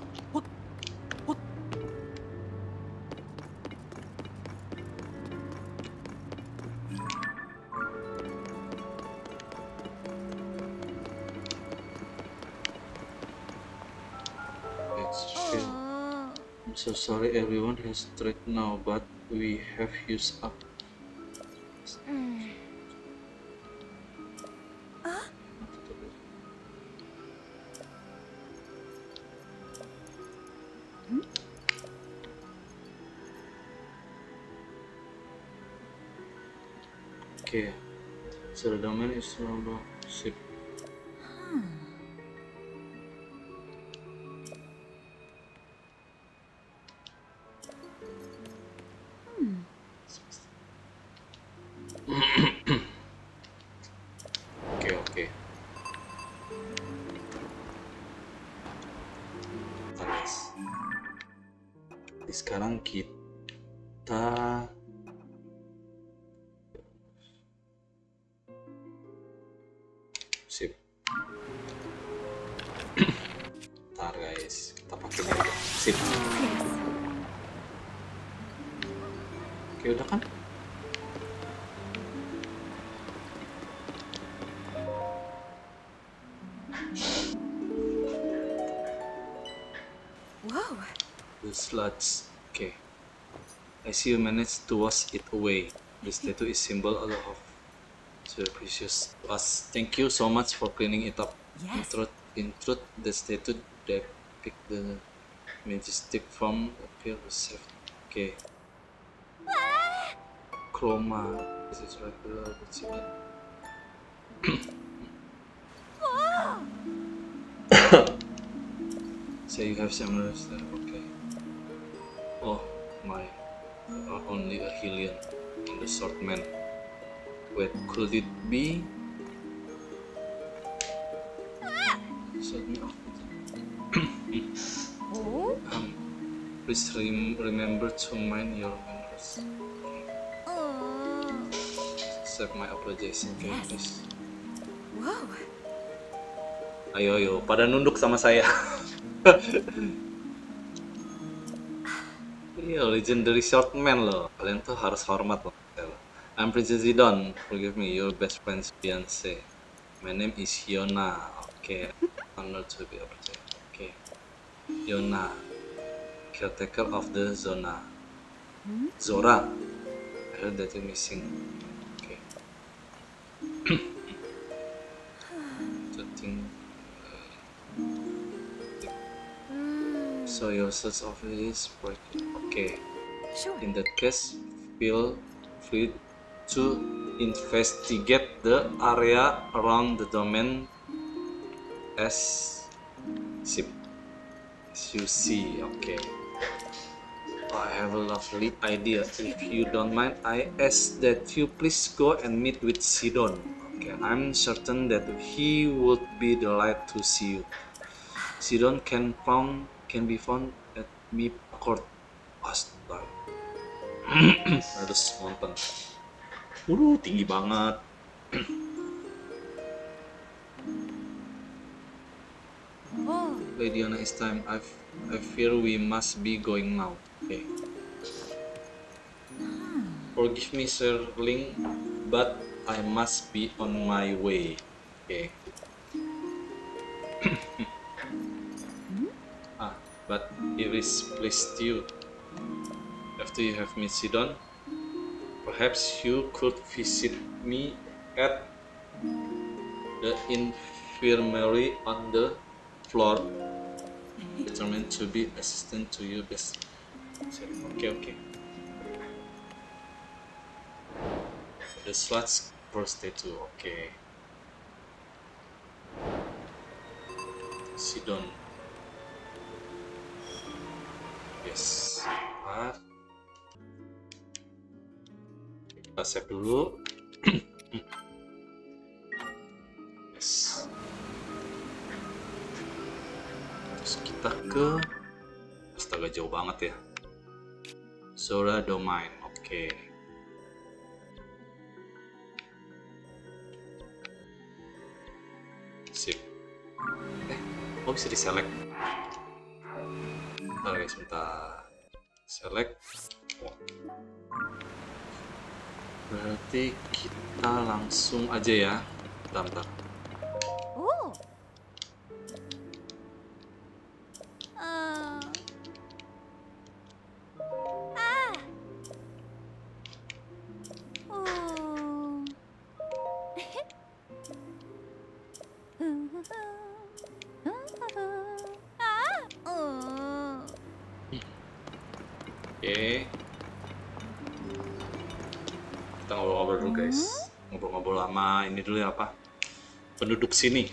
I'm so sorry everyone has tried now, but we have used up. Okay, so the domain is no ship. Oke. Nice. Jadi sekarang kita sip. Ntar guys, kita pakai ini aja. Sip. Oke, udah kan? Wow. The sluts. Okay. I see you managed to wash it away. The statue is symbol of so precious to us. Thank you so much for cleaning it up. Yes. In truth, the statue depict the majestic form appear safe. Okay. Chroma. This is regular. So you have similar stuff. Okay. Oh my. There are only a Hylian in the Swordman. Wait, could it be? showed me off. Oh? Please remember to mind your manners. Accept my apologies, okay, Yes. please. Whoa. Ayo, pada nunduk sama saya. Iya, legendary short man loh. Kalian tuh harus hormat loh. I'm Princess Zidon. Forgive me, your best friend's fiance. My name is Yona. Okay, honored to be appreciated. Okay, Yona, caretaker of the Zona. Zora, I heard that you're missing. Okay. To think. So your search of it is working. Okay. Sure. In that case, feel free to investigate the area around the domain as you see. Okay. I have a lovely idea. If you don't mind, I ask that you please go and meet with Sidon. Okay, I'm certain that he would be delighted to see you. Sidon can be found at Mipa Court. Astaga. Harus nonton. Tinggi banget. Oh. Lady Anna, it's time. I fear we must be going now. Okay. Forgive me, Sir Ling, but I must be on my way. Okay. But it is pleased you. After you have met Sidon, perhaps you could visit me at the infirmary on the floor. Determined to be assistant to you best. Okay. The sludge birthday too. Okay. Sidon. Yes. Kita save dulu. Yes. Terus kita ke, astaga jauh banget ya. Zora Domain. Oke. Sip. Oh bisa diselect. Bentar guys, bentar. Select. Oh. Berarti kita langsung aja ya. Bentar. Oh. Oke. Kita ngobrol-ngobrol dulu guys. Ngobrol-ngobrol lama ini dulu ya apa? Penduduk sini.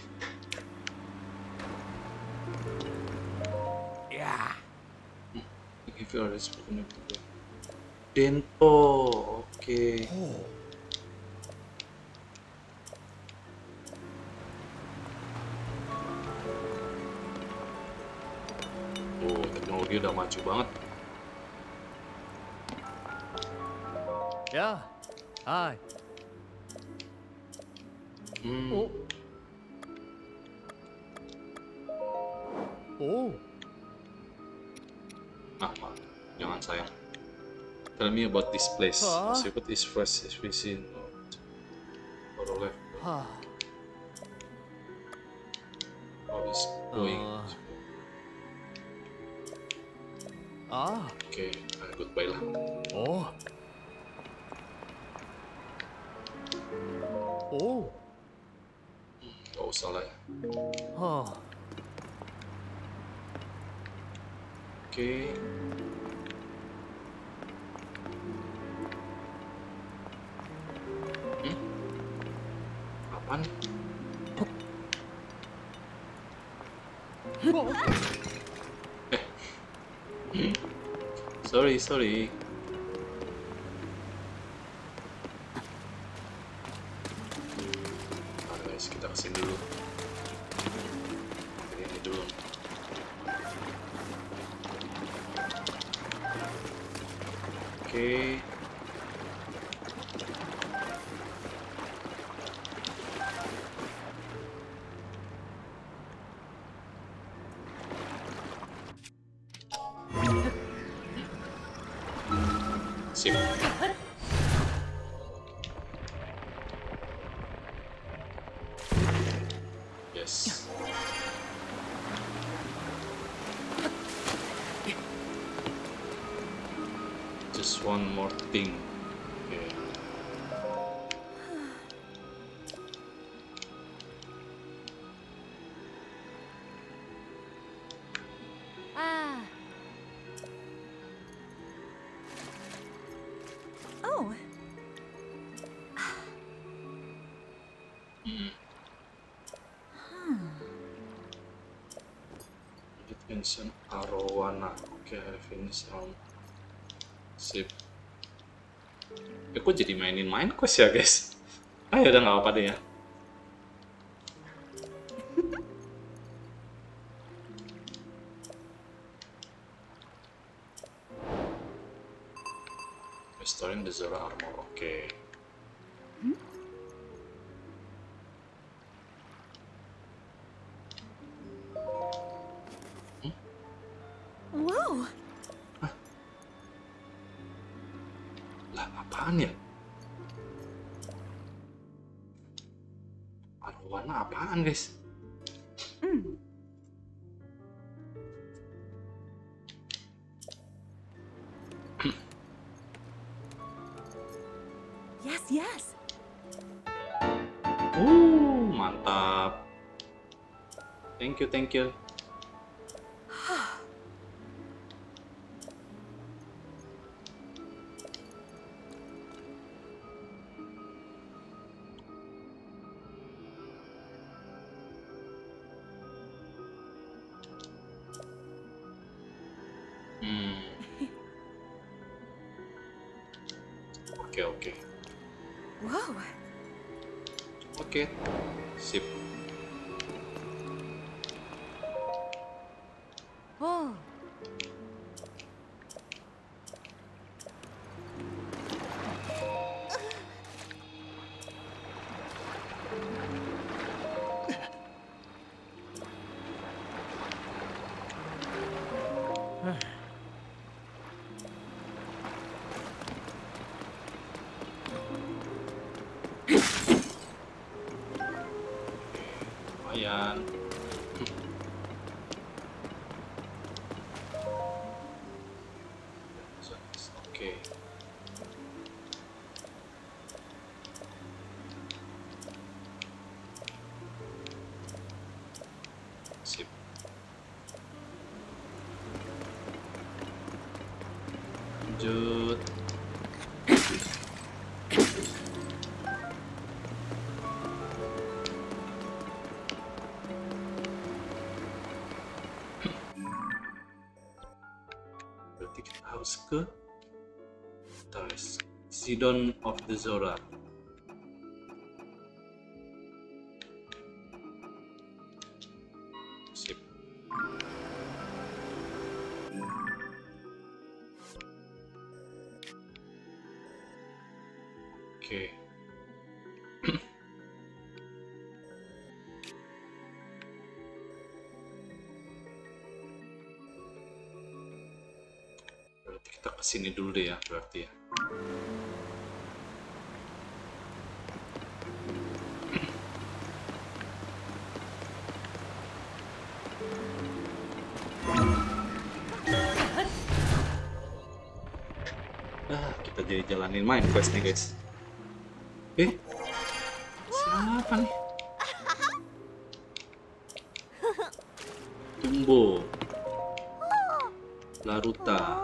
Ya. If you are spoken to Dento. Oke. Oh, teknologi udah maju banget. Ya. Hai. Oh. Oh. Jangan sayang. Tell me about this place. Huh? Secret is fresh as we see. For left. Hah. How is going? Oke, goodbye lah. Oh. Oh. Gak usah lah ya. Oke. Apaan? Sorry. Guys, kita kesini dulu. Oke. Sip. Yes. Just one more thing. Okay. Ah. Oh. Attention Arowana. Oke, finish round. Sip. Kok jadi mainin main quest ya guys? Ah ya udah nggak apa-apa deh ya. Restoring the Zora armor. Oke. Whoa. Lah apaan ya? Arowana apaan guys? Yes, yes. Mantap. Thank you, thank you. Oke, oke. Whoa. Oke. Sip. Whoa. Lumayan. Oke. Sip. Lanjut. Berarti kita harus ke Sidon of the Zora. Sip. Oke. Berarti kita kesini dulu deh ya, berarti ya. Kita jadi jalanin main quest nih guys. Siapa nih? Tumbo. Laruta.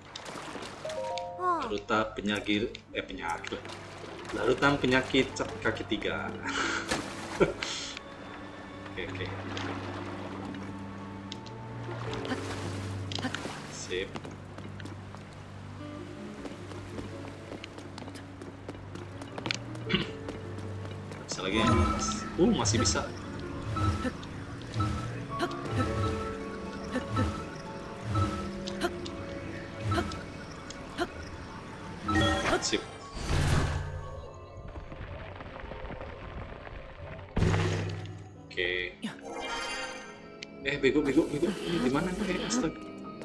Laruta penyakit Larutan penyakit kaki 3. Oke. Sip. Bisa lagi ya? Masih bisa. Sip. Oke. Bego. Ini di mana nih? Astaga.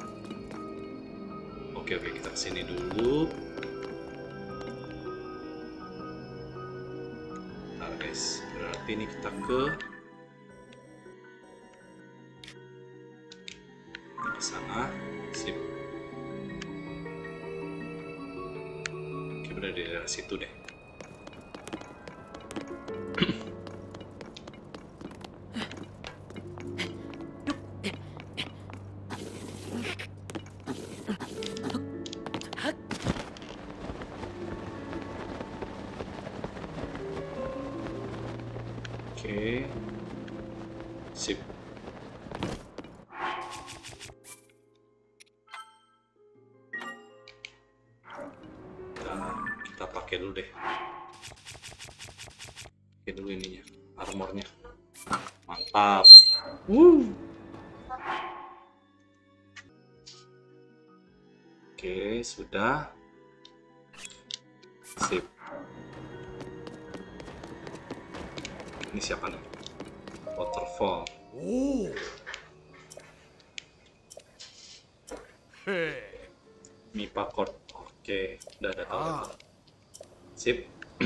Oke, kita kesini dulu. Bentar guys, berarti ini kita ke sana. Sip. Oke, berada di daerah situ deh. Oke. Sip. Kita pakai dulu deh. Pakai dulu ininya, armornya. Mantap. Oke, sudah. Sip. Ini siapa nih? Waterfall. Oh. Hey. Mipa Court. Oke, udah ada tahu. Sip.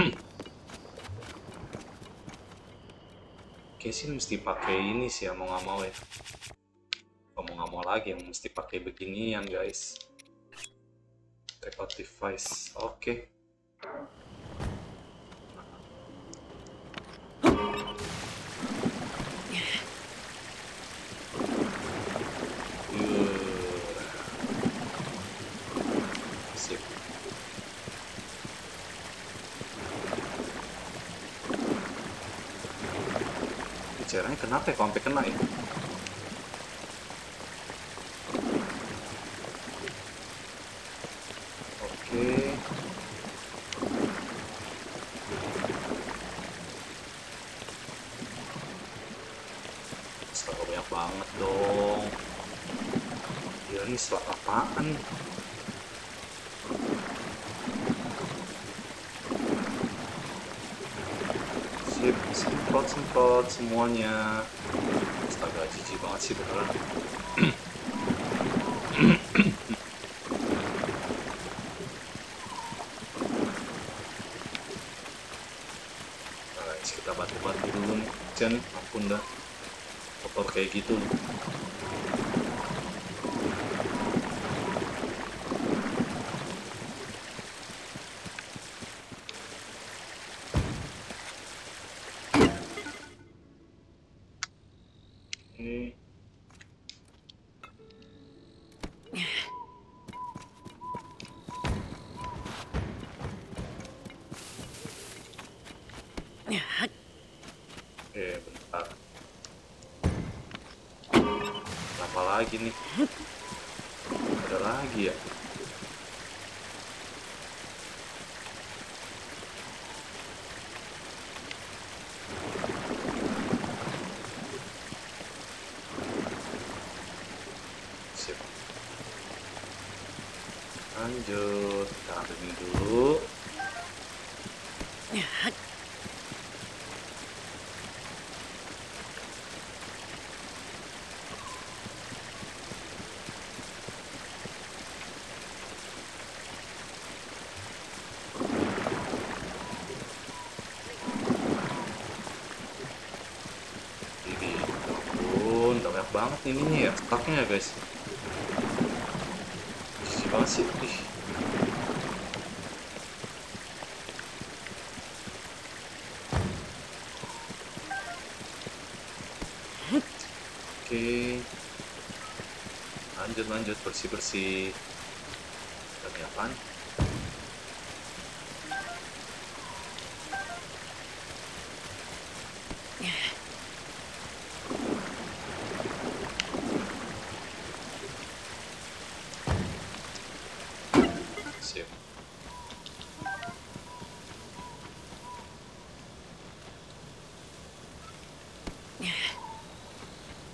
Oke sih mesti pakai ini sih ya, mau nggak mau ya. Kalau mau nggak mau lagi mesti pakai beginian guys. Record device. Oke. Sip. Caranya kenapa ya kalau sampai kena ya? Oke. Astaga, banyak banget dong. Ya ini slot apaan? Sip, semprot semuanya. Astaga, jijik banget sih beneran. Guys, kita bantu dulu nih. Jen, ampun dah. Kotor kayak gitu. Bentar. Apa lagi nih? Ada lagi ya? Sip. Lanjut, kita ambil ini dulu. Banget ininya ya, stoknya ya guys. Jijik banget sih. Oke. Lanjut bersih. Ini apaan?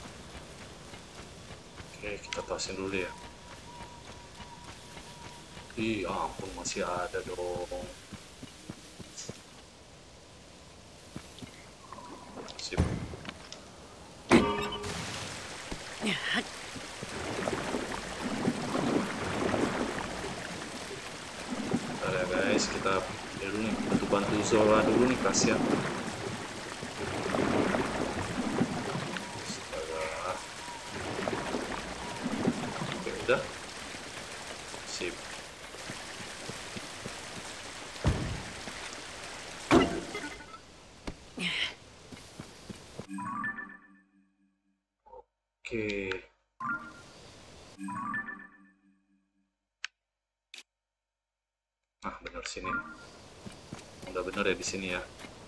Oke, kita tasin dulu ya. Iya ampun, masih ada dong. Sip. Bentar ya guys, kita dulu nih, bantu Zora dulu nih, kasihan. Astaga. Oke, udah. Sip. Oke. Ah, bener sini. Udah bener ya di sini ya.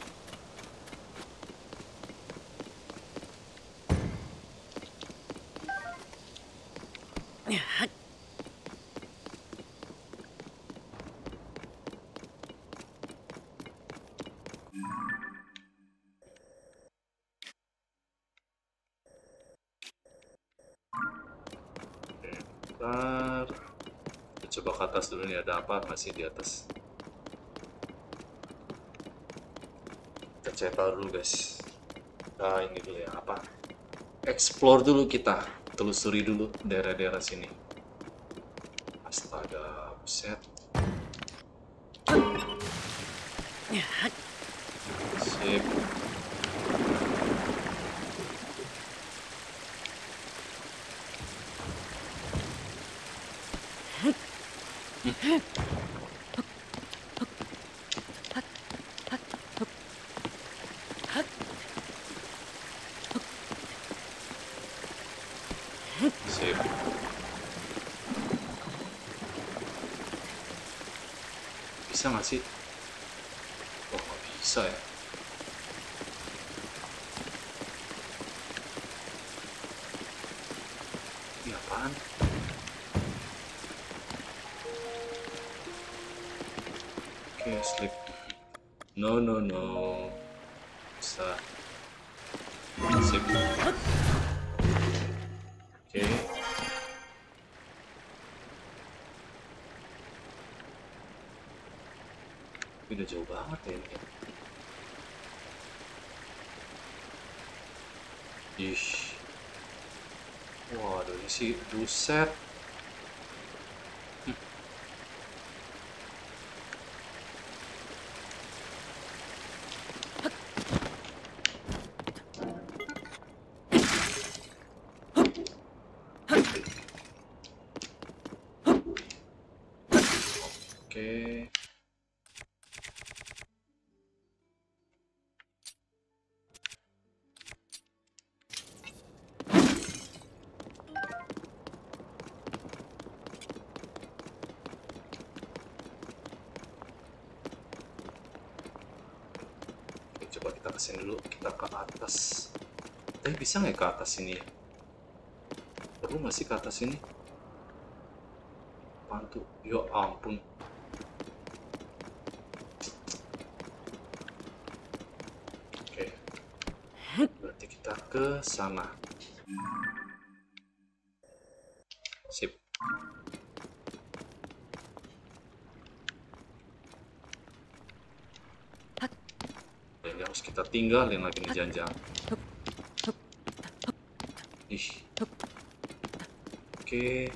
Bentar. Kita coba ke atas dulu nih, ada apa masih di atas. Kita cek tahu dulu guys. Nah ini dulu ya, apa? Explore dulu kita. Telusuri dulu daerah-daerah sini. Astaga, buset. Sip. Sip. Bisa nggak sih? Oh, nggak bisa ya. Ini apaan? Oke, sleep. No, no, no. Bisa. Sip. Oke. Ini udah jauh banget ya ini. Ih. Waduh, ini sih buset. Oke. Oke, coba kita kesini dulu, kita ke atas. Tapi bisa nggak ke atas sini ya? Perlu nggak sih ke atas sini? Apaan tuh? Ya ampun. Oke. Berarti kita ke sana. Sip. Ini harus kita tinggalin lagi nih jangan-jangan. Ih. Oke.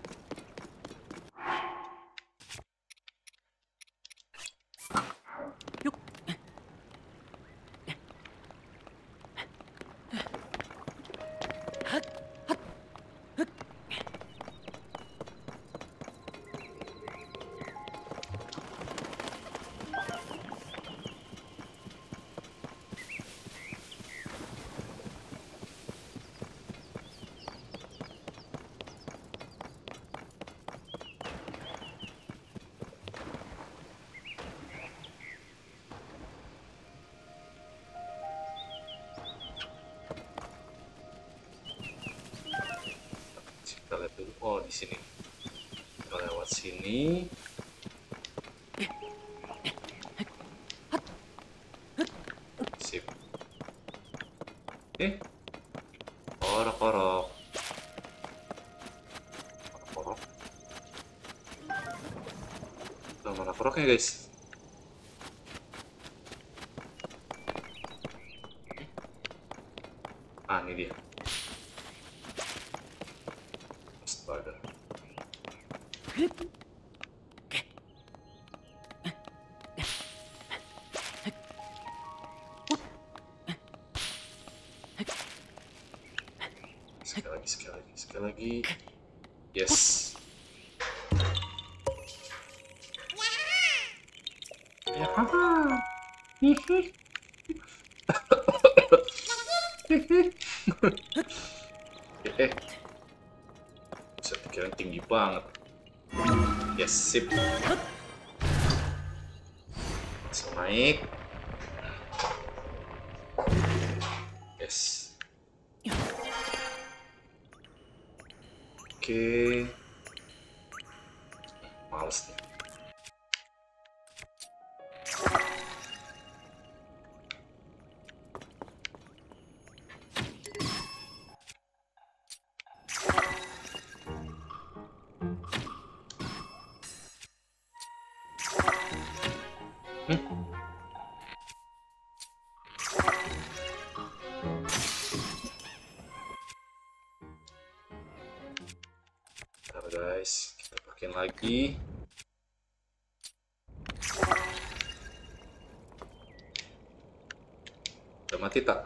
Kita lihat dulu. Oh, di sini. Kita lewat sini. Sip. Korok. Korok. mana frognya guys? Ah, ini dia. Astaga. Sekali lagi. Yes. Ya, haha. Hihi. Bisa pikiran tinggi banget. Yes, sip. Langsung naik. Yes. Oke. Males nih. Bentar guys, kita pakai lagi. Udah mati tak?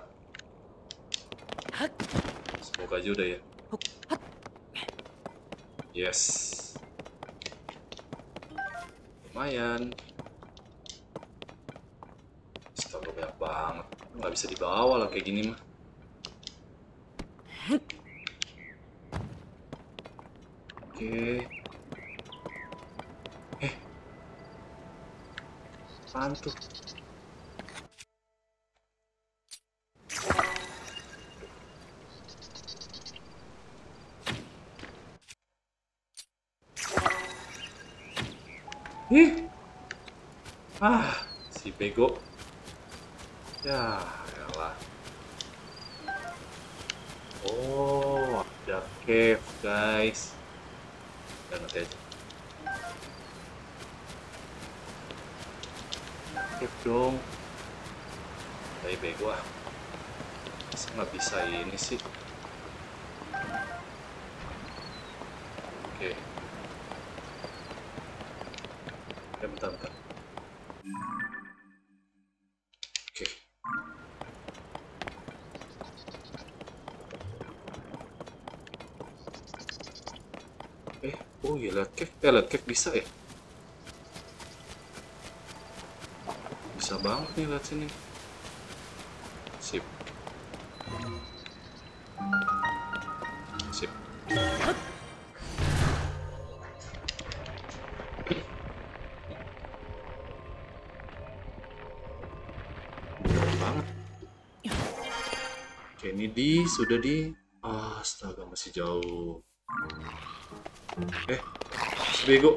Semoga aja udah ya. Yes. Lumayan. Astaga, banyak banget. Nggak bisa dibawa lah kayak gini mah. Oke. Apaan tuh? Si bego. Ya, elah. Oh, ada cave, guys. Dan nanti aja. Cave dong. Tapi bego ah. Masa nggak bisa ini sih? Oke. Bentar. Oke. Oh iya, lihat cake bisa ya? Bisa banget nih, lihat sini. Sip. Mudah banget. Oke, ini sudah di. Astaga, masih jauh. Bego.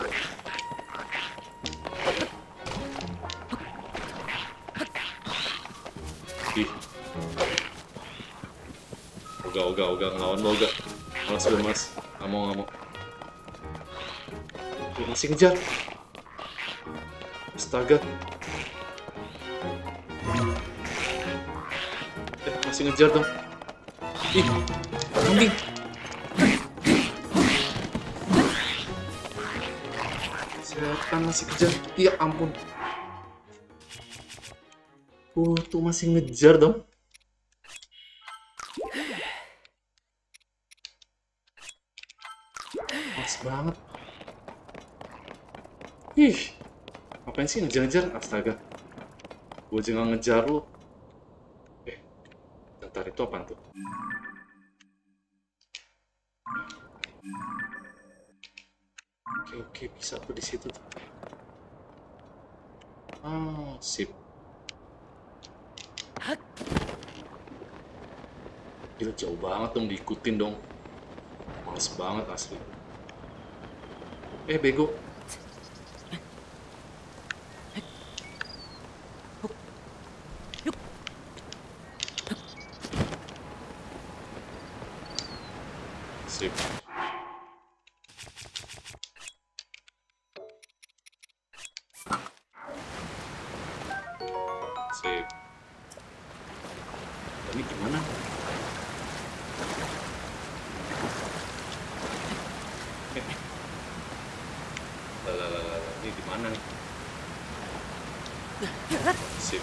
Ih. Ogah ngelawan lo, Ogah. Malas. Nggak mau. Masih ngejar. Astaga. Masih ngejar dong. Ih, kambing. Setan masih kejar. Ya ampun. Tuh masih ngejar dong. Pas banget. Ih, ngapain sih ngejar-ngejar? Astaga. Gue juga ngejar lu. Bentar, itu apaan tuh? Oke, bisa tuh di situ tuh. Sip. Gila, jauh banget dong, diikutin dong. Males banget asli. Bego. Sip. Ini di mana nih? Sip.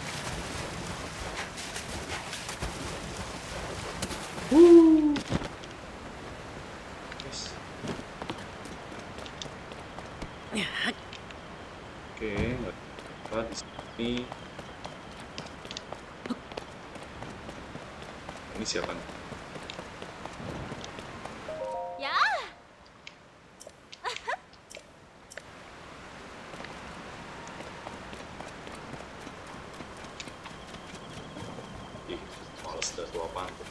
Yes. Oke, apa di sini? Ini siapa nih? Ya. Ih, males dah tuh apaan tuh.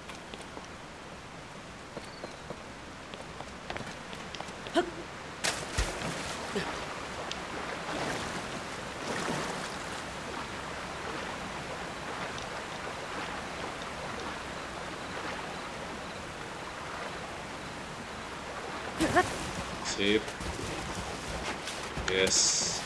Sip. Yes.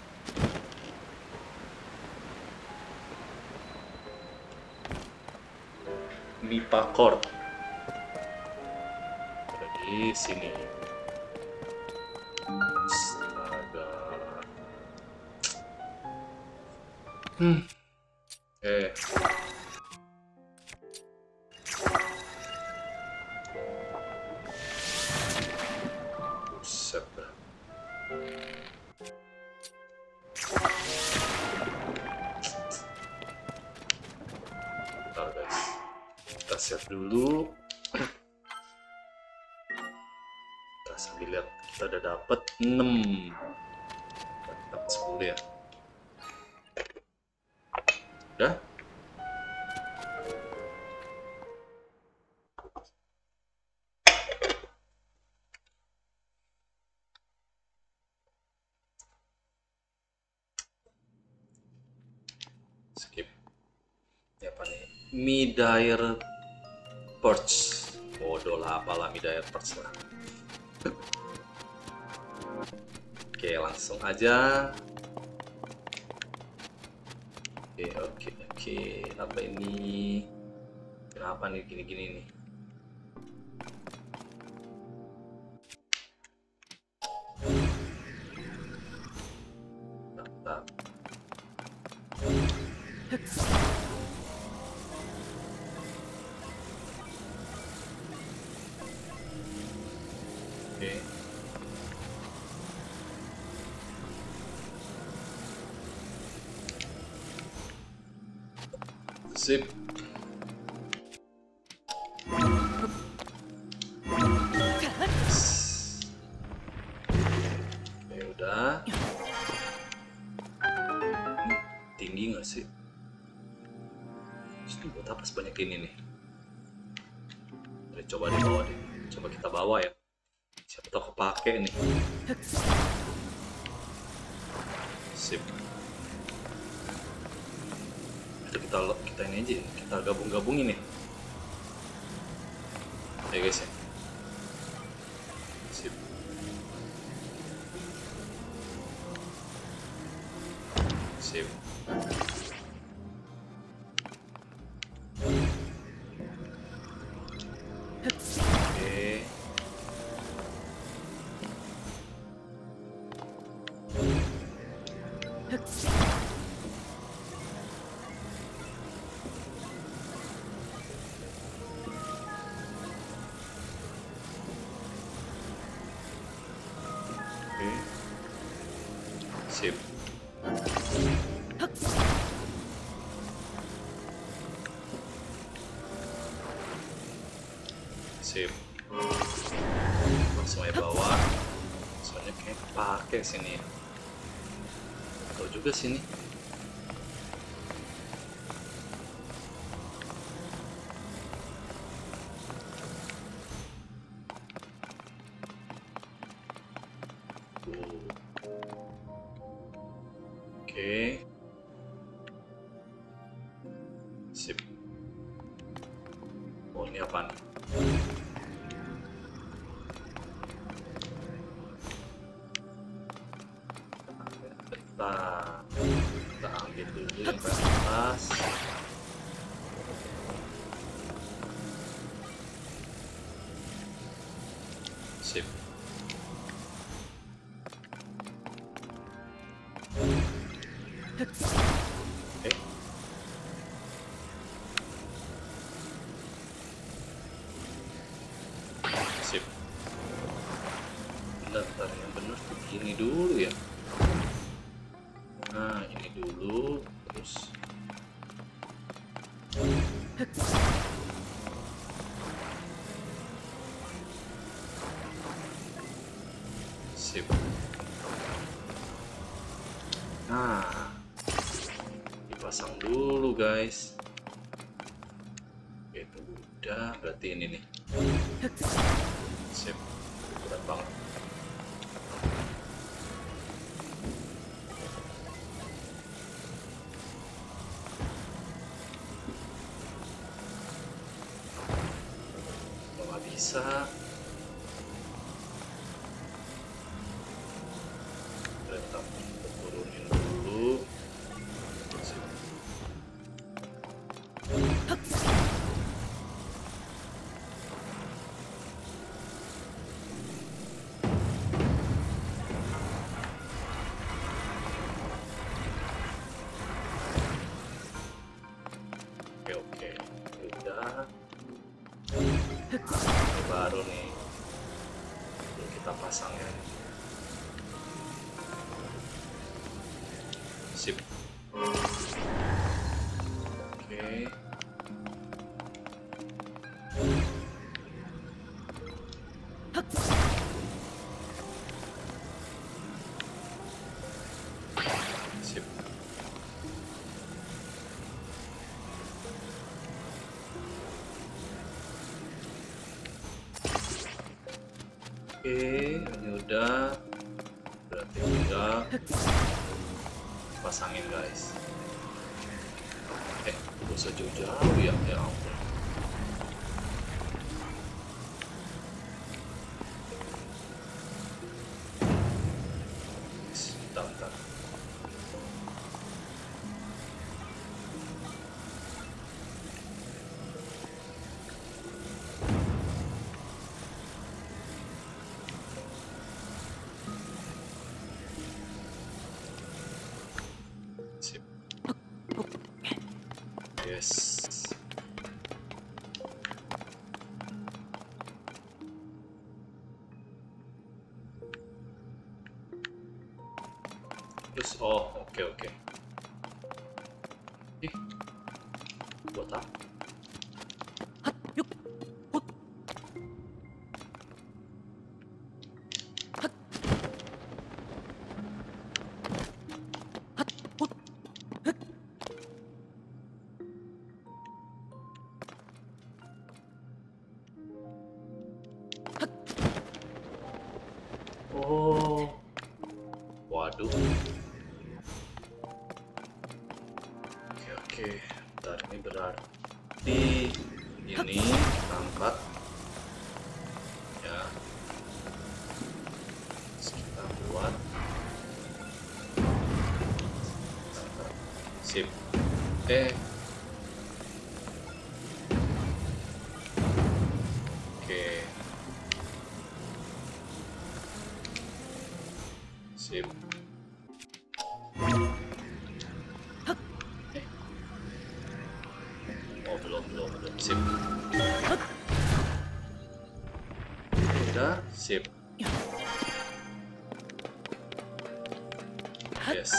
MIPA Core. Ada di sini. Astaga. Eh. Buset dah. Bentar guys. Kita save dulu. Kita sambil lihat, kita udah dapet 6. Dapat 10 ya. Udah? Skip. Ini apa nih? Midair Perch. Bodoh lah, apalah Midair Perch lah. Oke, langsung aja. Oke. Apa ini? Kenapa nih gini-gini nih? Bentar. Oke. Sip. Ya udah. Tinggi nggak sih? Ini buat apa sebanyak ini nih? Coba di bawah deh. Coba kita bawa ya. Siapa tahu kepake nih. Sip. Kita ini aja, kita gabungin ya. Ya guys ya. Sip. Sip. Oke. Sip. Sip. Langsung aja bawa. Soalnya kayak pakai sini ya. Atau juga sini. Oke. Sip. Oh, ini apaan? Kita ambil dulu yang ke atas. Sip. Oke. Sip. Bentar, yang bener begini dulu ya. Nah, ini dulu, terus sip. Nah, dipasang dulu guys. Oke, itu udah, berarti ini nih. Sip, berat banget. Nggak bisa. Tetap turunin dulu. Sip. Oke, udah. Ini baru nih, belum kita pasang ya. Sip. Oke. Sip. Oke, ini udah. Berarti tinggal pasangin guys. Gak usah jauh-jauh ya, ya ampun. Bentar. Sip. Yes. Terus, oh, oke. Ih, buat apa? Oh, waduh. Oke. Bentar, ini berarti ini kita angkat ya. Terus kita buat. Sip. Oke. Sip. Oh, belum. Sip. Udah, sip. Yes.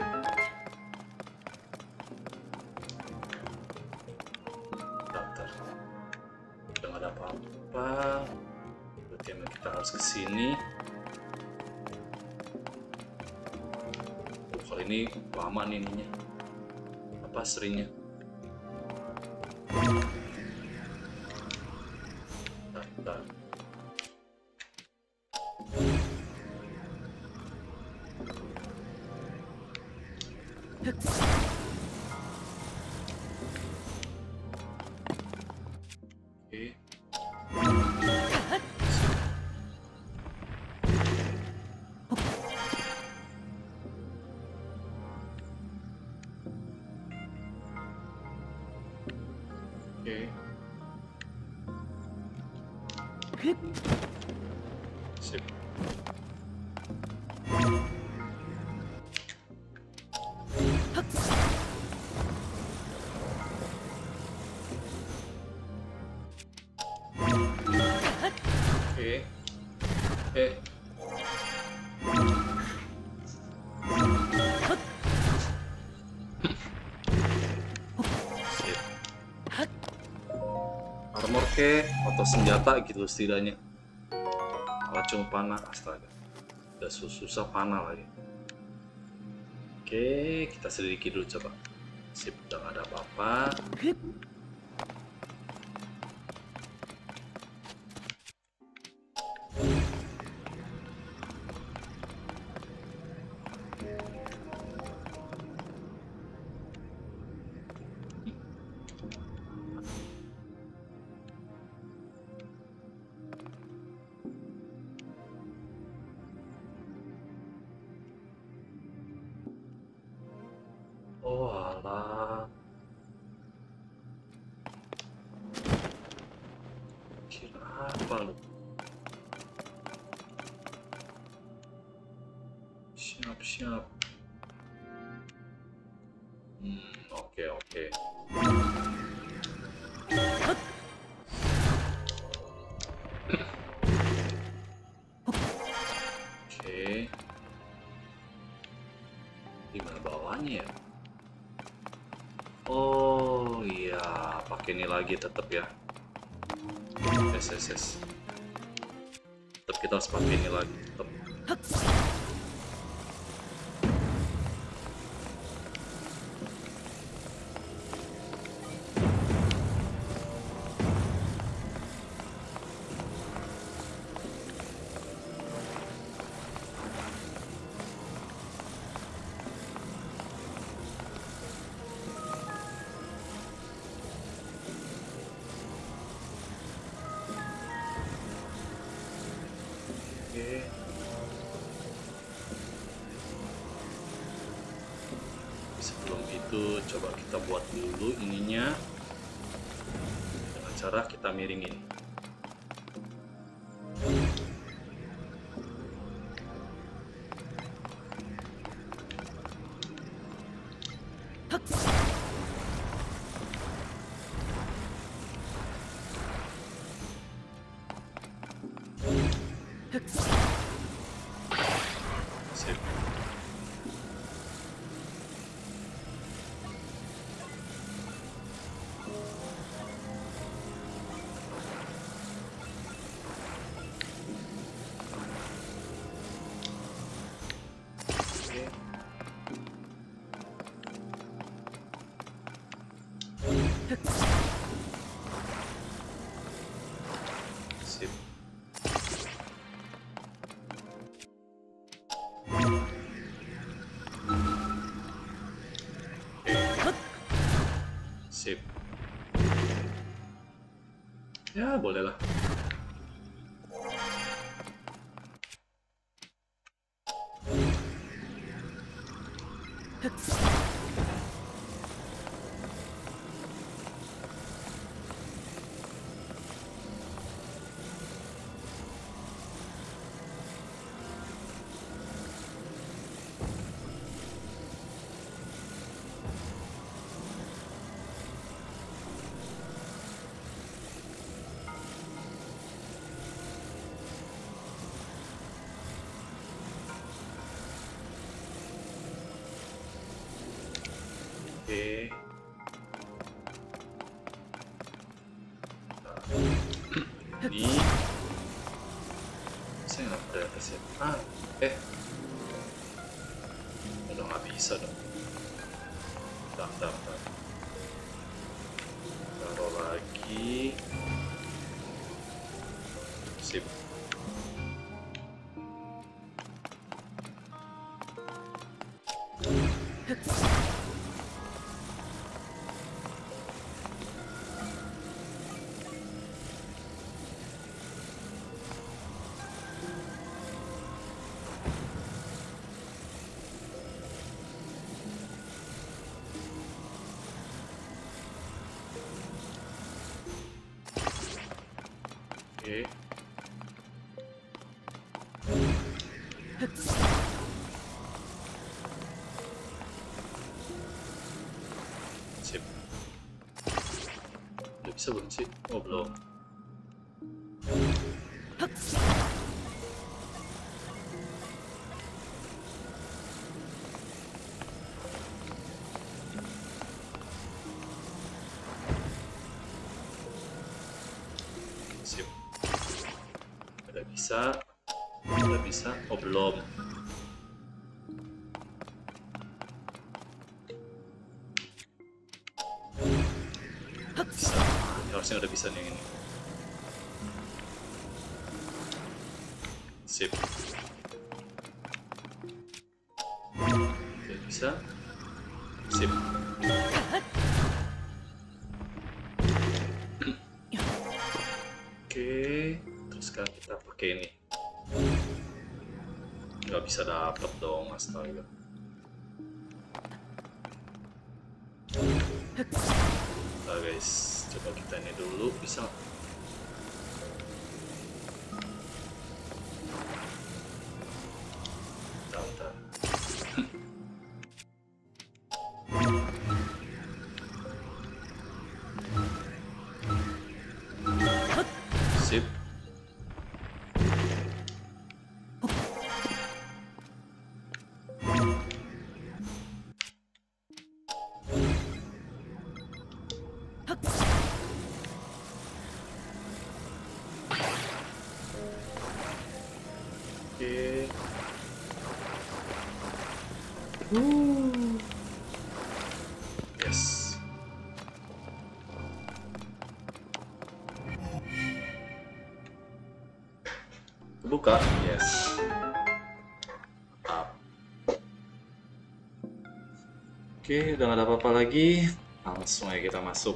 Bentar. Udah nggak ada apa-apa. Berarti emang kita harus ke sini. Kali ini lama nih ininya. Apa seringnya? Bentar. Oke. Sip. Oke. Sip. Armor ke atau senjata gitu setidaknya. Malah cuma panah, astaga. Udah susah panah lagi. Oke, kita selidiki dulu coba. Sip, udah gak ada apa-apa. Oh alah. Kira apa lu? Siap. Oke. Oke. Gimana bawahnya ya? Oh iya, pakai ini lagi tetap ya. Yes. Tetap kita harus pakai ini lagi. Tetap. Oke. Sebelum itu coba kita buat dulu ininya dengan cara kita miringin. Sip. Sip. Sip. Ya, boleh lah. Oke. Ini saya nggak pada atas ya. Udah nggak bisa dong. Bentar. Taruh lagi. Sip. Oke. Sip. Udah bisa belum sih? Oh belum. bisa. Udah bisa. Oh belum. Bisa. Harusnya udah bisa nih ini. Sip. Udah bisa. Sip. Oke, terus sekarang kita pakai ini. Nggak bisa dapet dong, astaga. Nah guys, coba kita ini dulu bisa. Bentar. Sip. Oke. Yes. Buka. Yes. Mantap. Oke, udah nggak ada apa-apa lagi. Langsung aja kita masuk.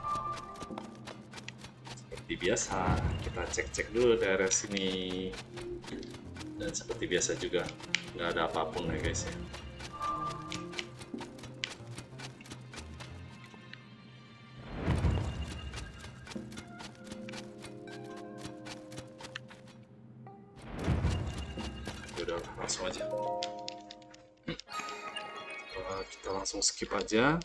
Seperti biasa, kita cek-cek dulu daerah sini. Dan seperti biasa juga, nggak ada apapun ya guys ya. Udah langsung aja. Kita langsung skip aja.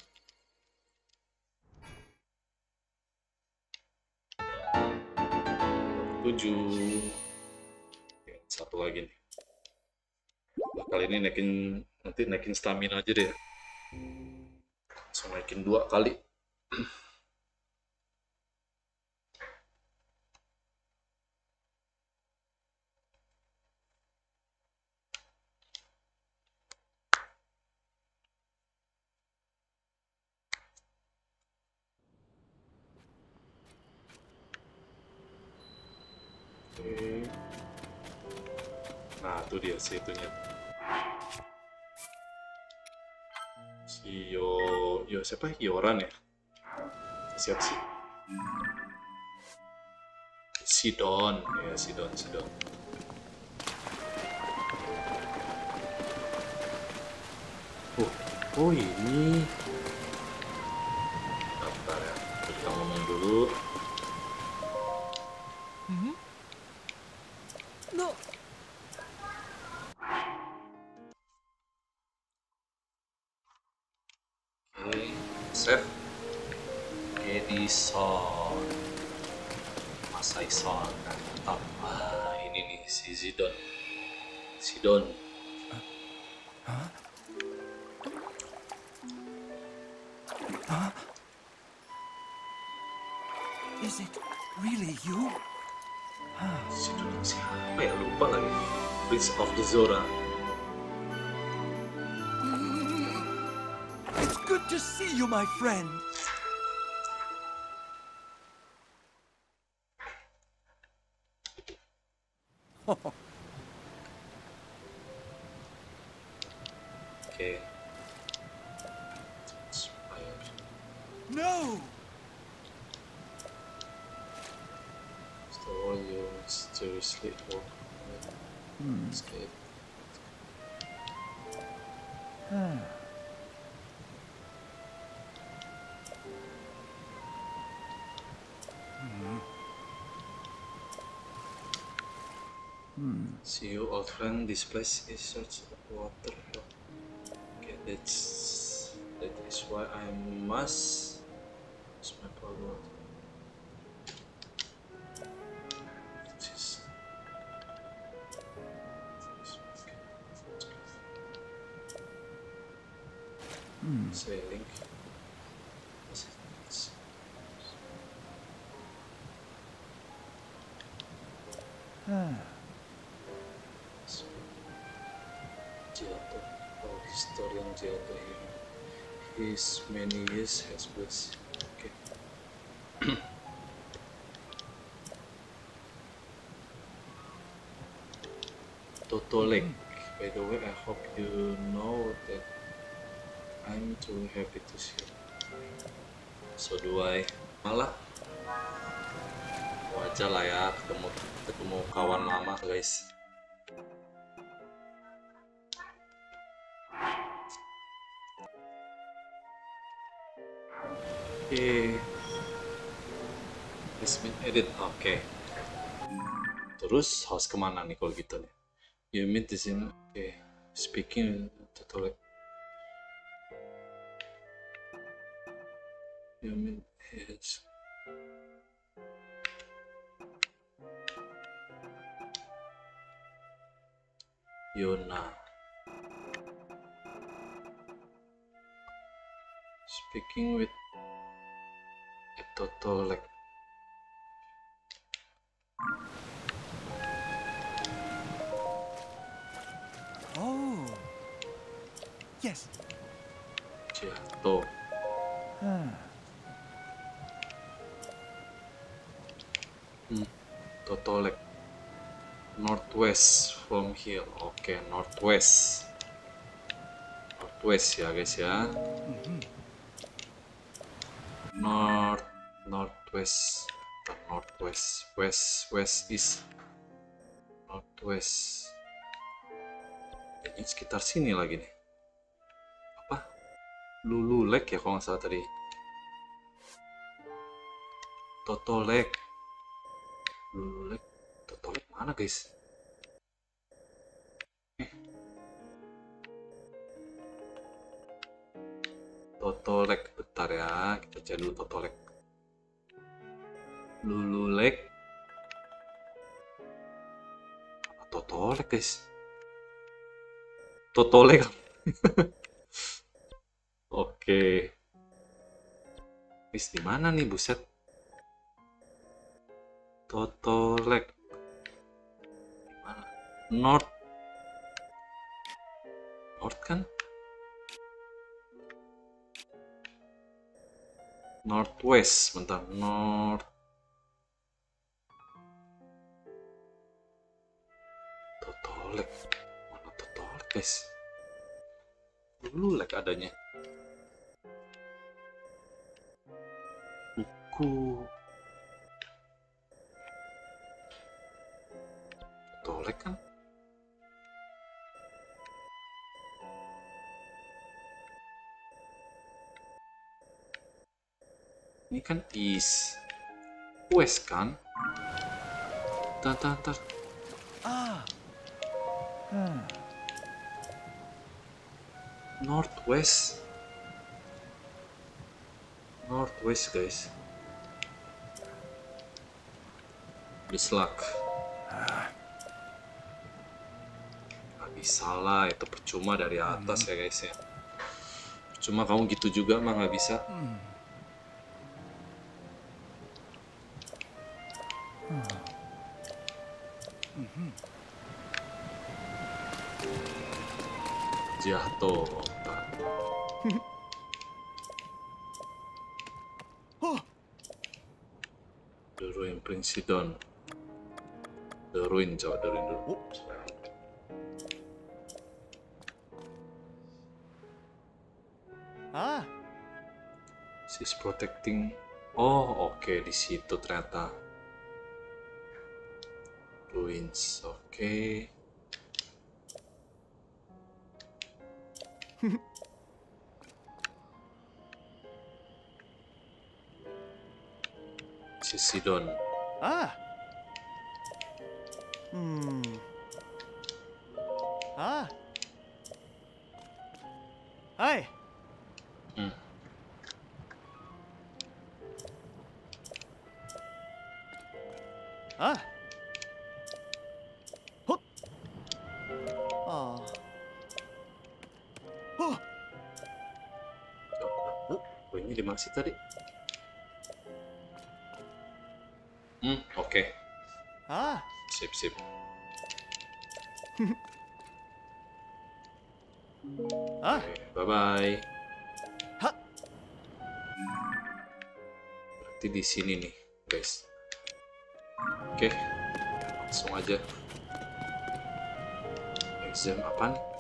Tujuh. Oke, satu lagi nih. Kali ini nanti naikin stamina aja deh. Langsung naikin 2 kali. Oke. Nah, itu dia sih itunya. Si Yo siapa? Yoran ya? Siap sih. Sidon, ya Sidon. Oh ini. Bentar ya, kita ngomong dulu. No. Oke, save. Edison. Masai-san. Mantap. Ah, ini nih si Sidon. Is it really you? Sidon siapa ya? Lupa lagi. Prince of the Zora. It's good to see you, my friend. Oke. No! So you seriously walk escape. See you, old friend. This place is such a water. Okay, that is why I must use my power. Just- Say link. Giotto, historian Giotto here. His many years has blessed. Okay. Totolek. By the way, I hope you know that I'm truly happy to see you. So do I. Malah wajar lah ya ketemu kawan lama guys. Oke. It's been edit. Oke. Terus harus kemana nih kalau gitu nih? You meet this in. Oke. Speaking totally. You mean yes. Yona. Speaking with a Totolek. Oh. Yes. Giotto. Totolek. Northwest from here. Oke, northwest. Northwest ya guys ya. Northwest, west east, northwest. Kayaknya sekitar sini lagi nih. Apa? Lulu Lake ya kalau nggak salah tadi. Totolek. Lulu Lake. Totolek mana guys? Totolek, bentar ya, kita cari dulu Totolek. Lulu Lake. Totolek guys. Totolek. Oke. Wis di mana nih buset? Totolek. Mana? North kan? Northwest, bentar, Totolek, mana Totolek guys? Dulu Lek adanya. Buku. Totolek kan? Ini kan east, west kan? Tar. Northwest guys. Dislike. Gak bisa lah, itu percuma dari atas ya guys ya. Percuma kamu gitu juga mah nggak bisa. Giotto. The Ruin Princeton. The Ruin, coba The Ruin dulu. She's protecting. Oh, oke, di situ ternyata. Ruins, oke. Sidon. Hai. Oh, ini di mana sih tadi? Oke. Sip. Ah, Bye bye. ha, Berarti di sini nih, guys. Oke, langsung aja. Exam apa nih?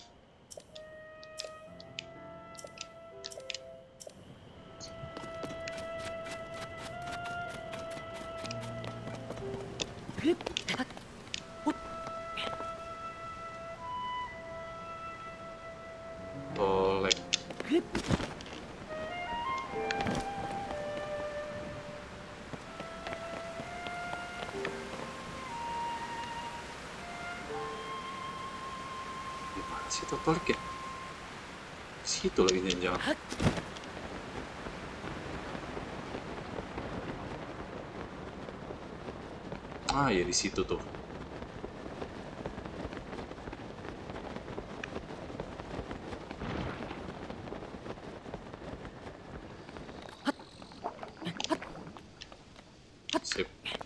Tolek. Gimana sih tolek ya? Situ lagi jangan-jangan. Ah ya di situ tuh. Sip.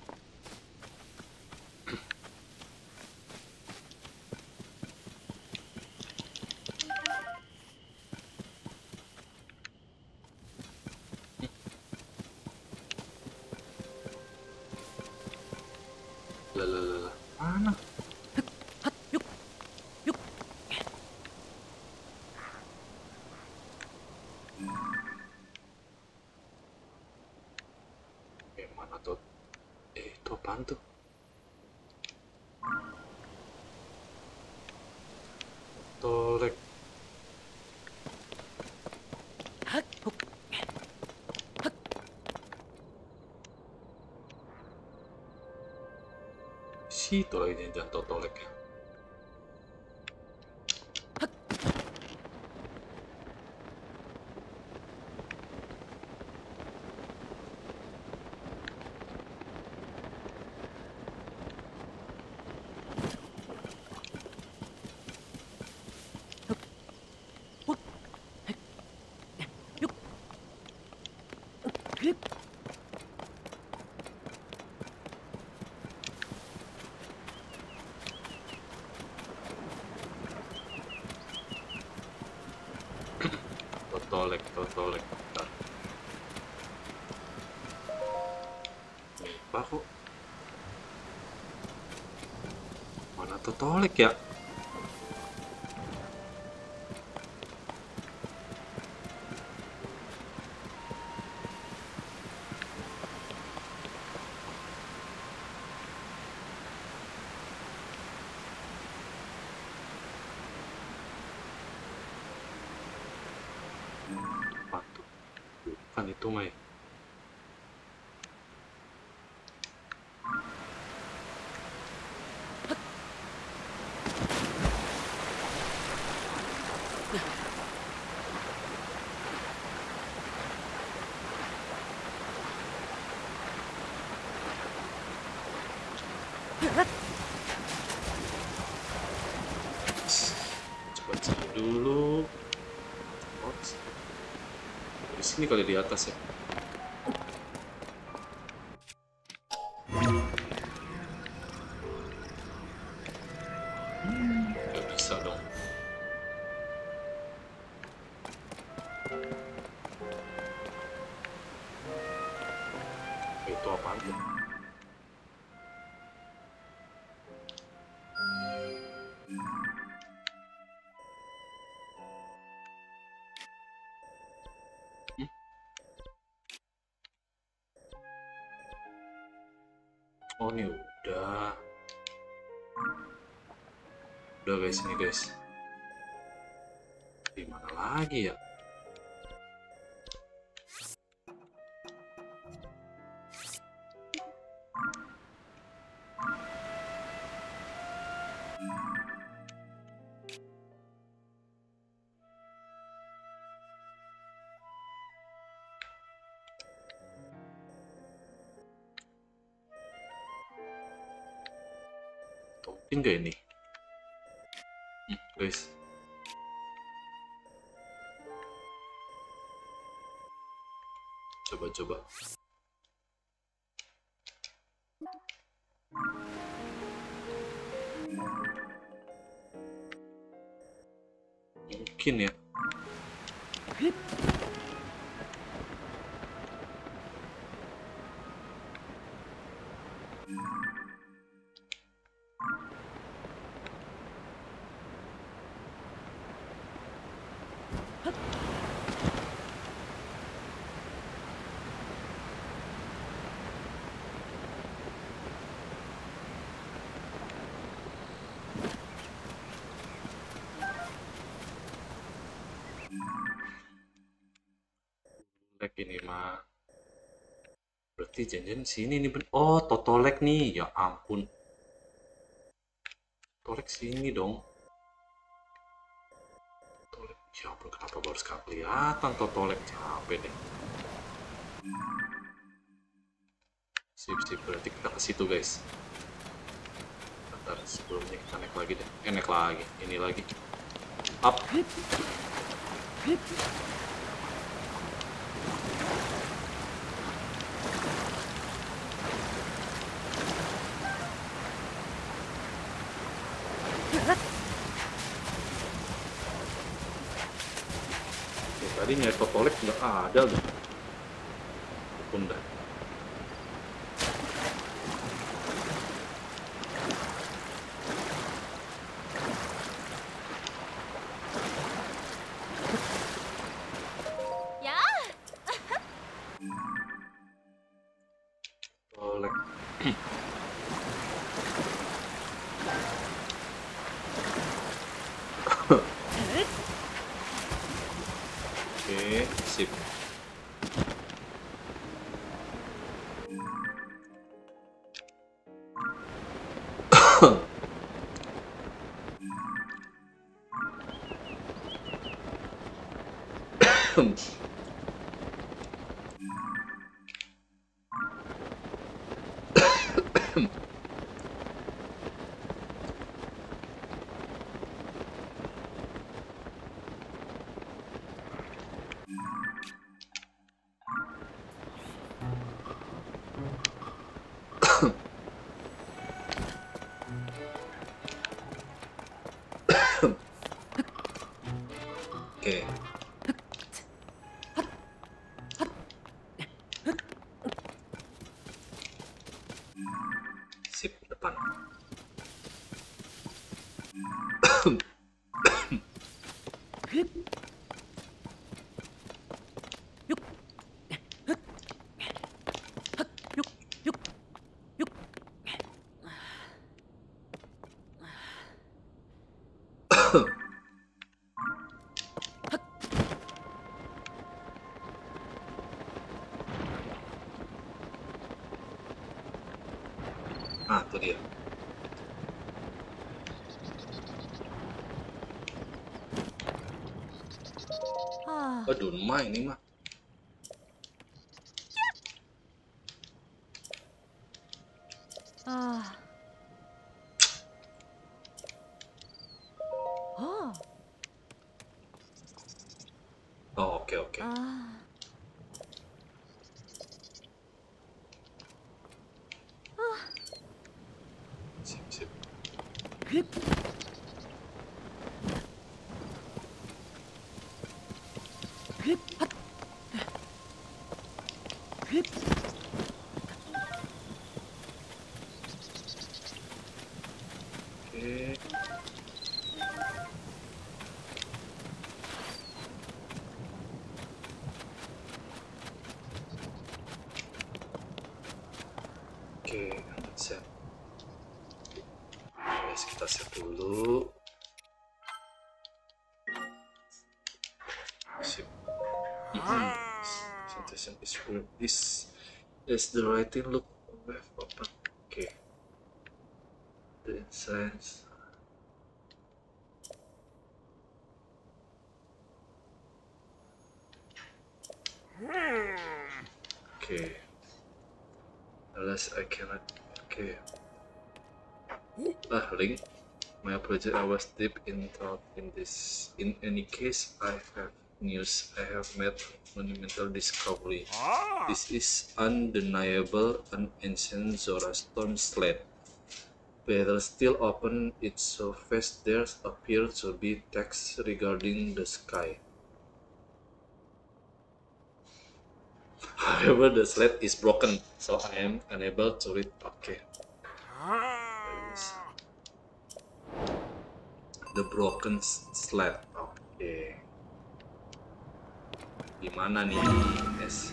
Lah. Mana? Mana tuh? Itu apaan tuh? Tolek. Situ lagi jangan-jangan tolek ya. Tolek. Bentar. Lupa kok. Mana tuh tolek ya? Apa tuh? Bukan itu, Mai. Coba cari dulu. Oh, di sini kali di atas ya. Nggak bisa dong. Itu apaan tuh? Hmm? Oh, ini udah. Udah guys, ini guys. Di mana lagi ya? Mungkin nggak ini? Guys. Coba. Mungkin ya. Totolek ini mah. Berarti janjian sini nih. Oh, Totolek nih. Ya ampun. Totolek sini dong. Totolek. Ya ampun, kenapa baru sekarang kelihatan Totolek? Capek deh. Sip, berarti kita ke situ, guys. Bentar, sebelumnya kita naik lagi deh. Naik lagi. Ini lagi. Up. Tadi nyari Totolek nggak ada tuh. Pun dah. Ya. Totolek. Oke, sip. Oke. Sip, depan. Ah, itu dia. Ah. Aduh, mah ini mah. Ah. Oh. Oh, oke. Ah. Sip. Oke. Oke, set. Guys, kita set dulu. Sip. Presentation is where this is the writing look wave open. Okay. The insights. Okay. Unless I cannot. Okay. Link. My apology, I was deep in thought in this. In any case, I have news. I have made monumental discovery. This is undeniable, an ancient Zoroastrian slate. Better still, open its surface. There appears to be text regarding the sky. However, the slate is broken, so I am unable to read. Okay. The broken slate. Oke. Gimana nih, guys?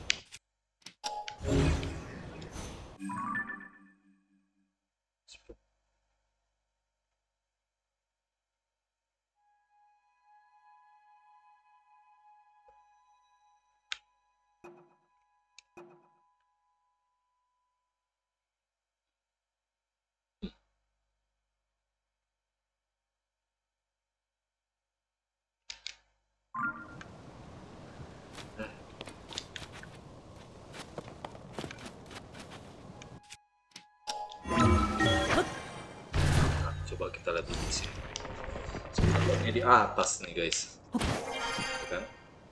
Coba kita lihat di sini. Sebenarnya di atas nih guys, kan?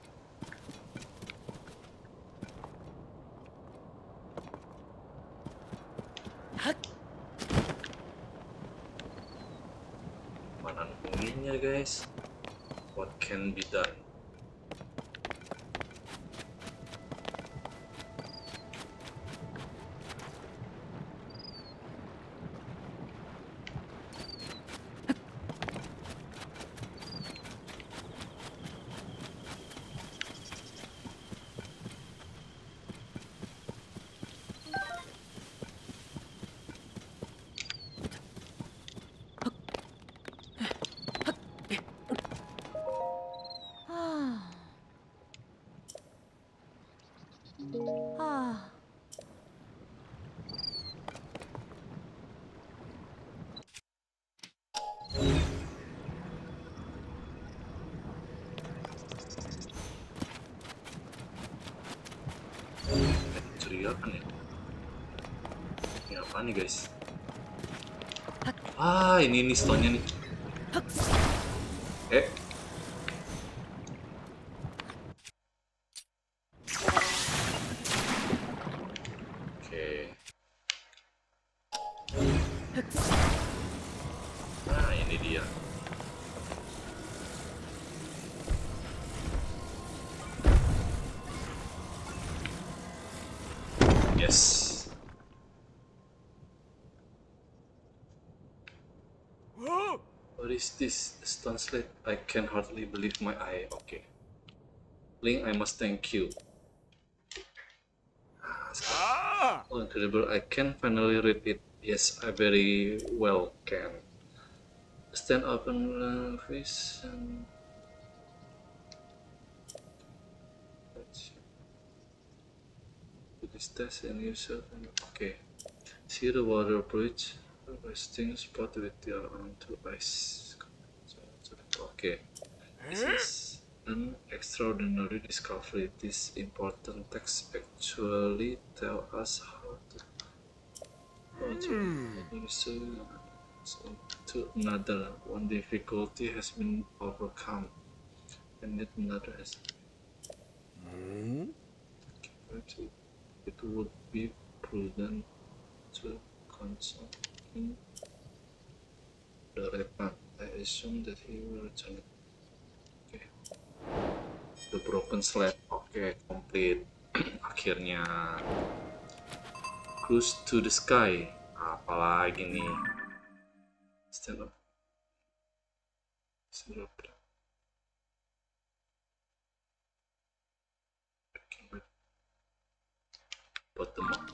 Mana bunyinya guys? What can be done? Curigakan ya? Ini apa nih guys? Ah, ini stone-nya nih. Oke. Nah, ini dia. Yes. What is this? Stone slate? I can hardly believe my eye. Okay. Link, I must thank you. Oh, incredible. I can finally read it. Yes, I very well can. Stand open face and... Put this test and yourself. Okay. See the water bridge. Resting spot with your own two eyes. Okay. This is an extraordinary discovery. This important text actually tell us how to another. One difficulty has been overcome, and yet another has. It would be prudent to consult the Repan. I assume that he will return. Okay. The broken slate. Okay, complete. Akhirnya. Cruise to the sky. Apalagi nih? Stand up. Stand up. Bottom up.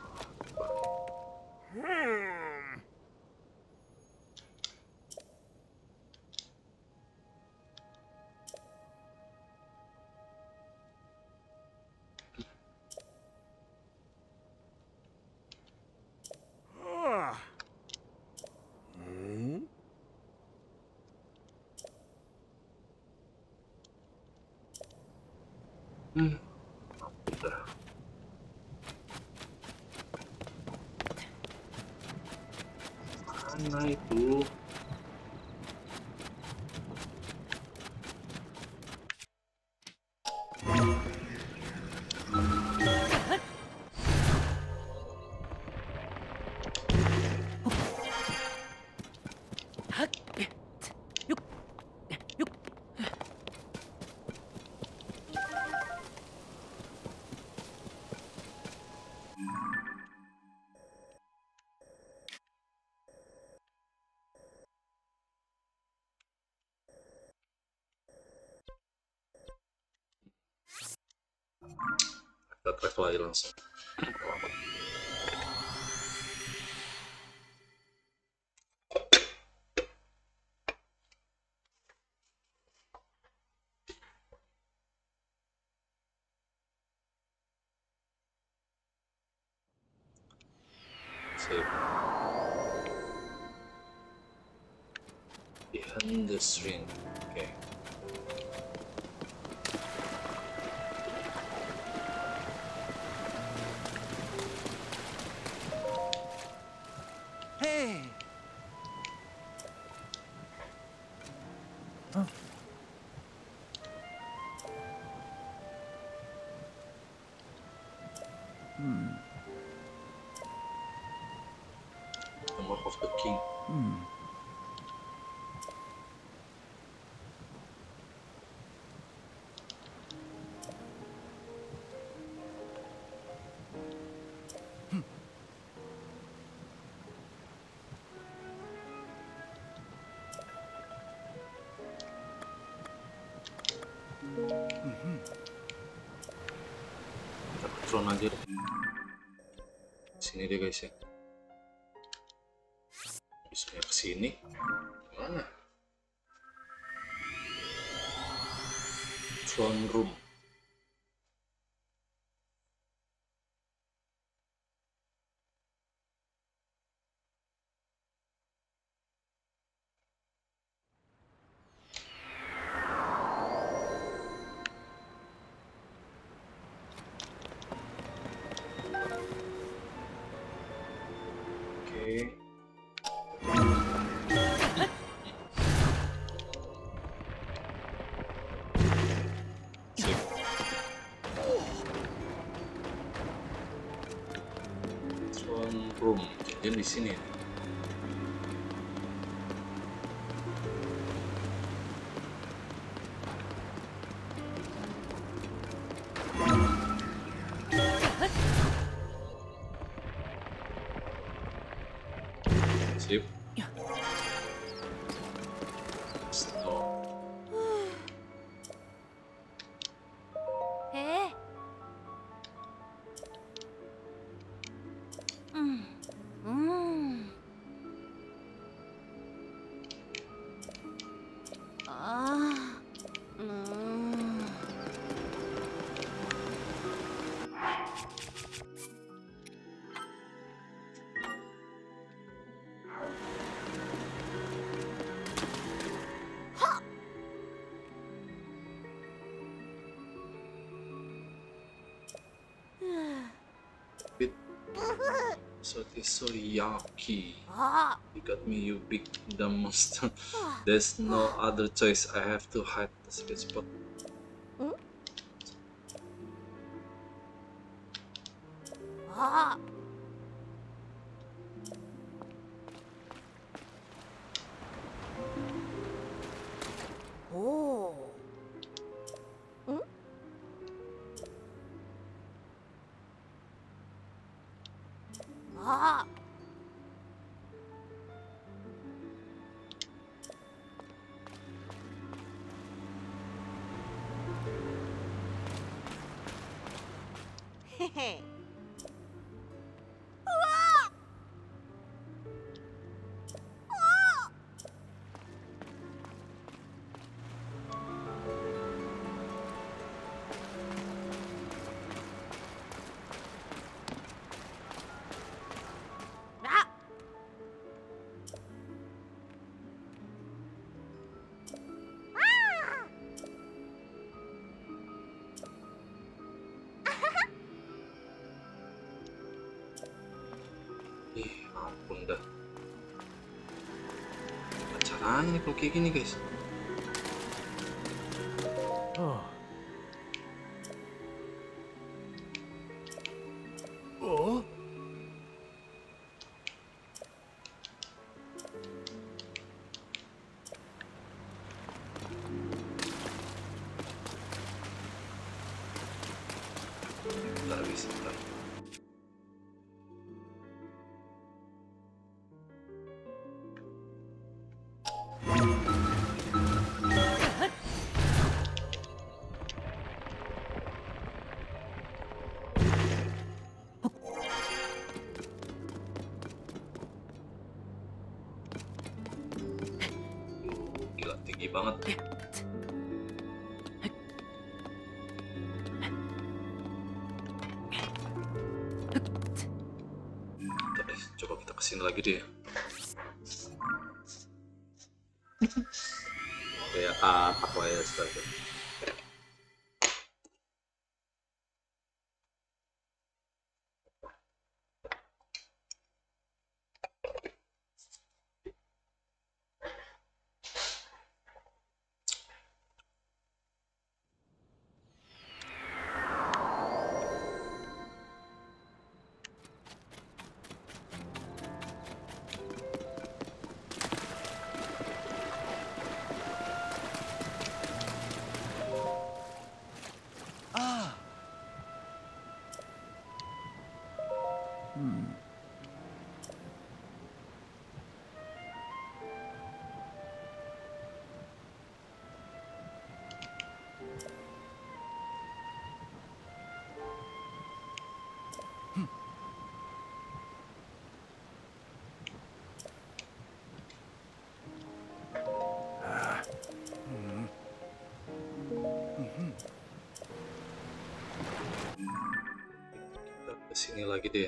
Udah. Mana itu? save lagi langsung. Save. Behind the screen. Oke. Hey. Huh? The Mark of the King. Kita patron aja deh. Sini deh guys ya. Bisa ke sini. Mana? Throne room. Oke. Sip. Throne room. Jadi di sini ya. Sip. Stop. Eh. Ah. Bit. So yucky. Ah. You got me, you big dumb monster. There's no other choice. I have to hide the secret spot. Ah. Oh. Ah. Hehe. Ah. Ih, ampun dah. Gimana caranya nih kalau kayak gini guys? Oh. Oh. Bentar guys, bentar. tinggi banget. Coba kita kesini lagi deh. Kayak apa ya astaga. Kita kesini lagi deh.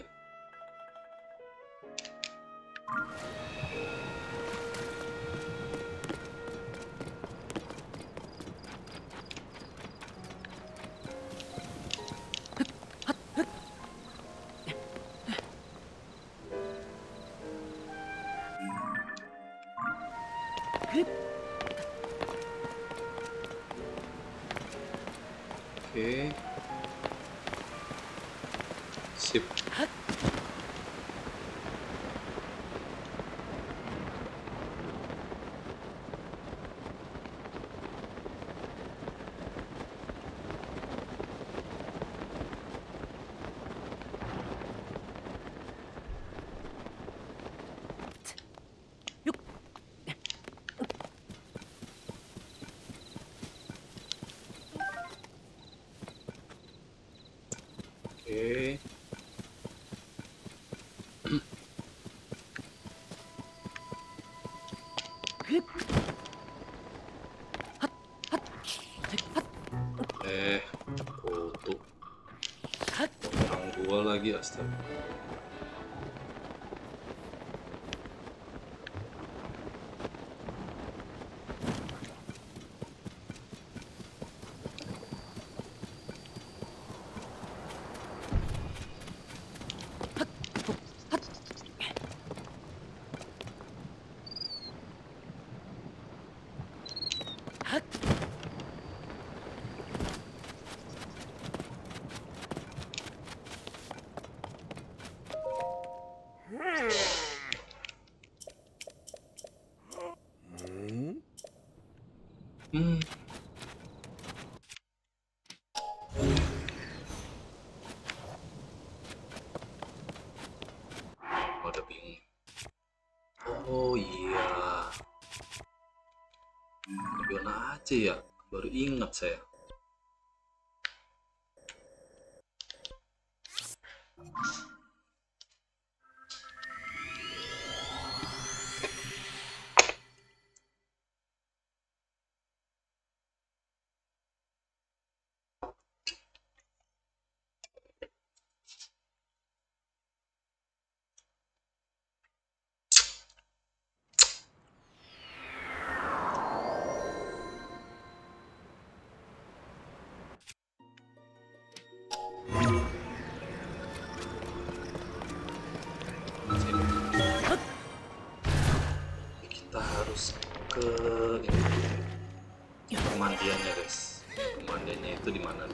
Oke. Sip. Oke. Foto orang gua lagi astaga. Udah bingung. Oh iya. Gimana aja ya? Baru ingat saya. Kita harus ke ini pemandiannya guys. Pemandiannya itu di mana?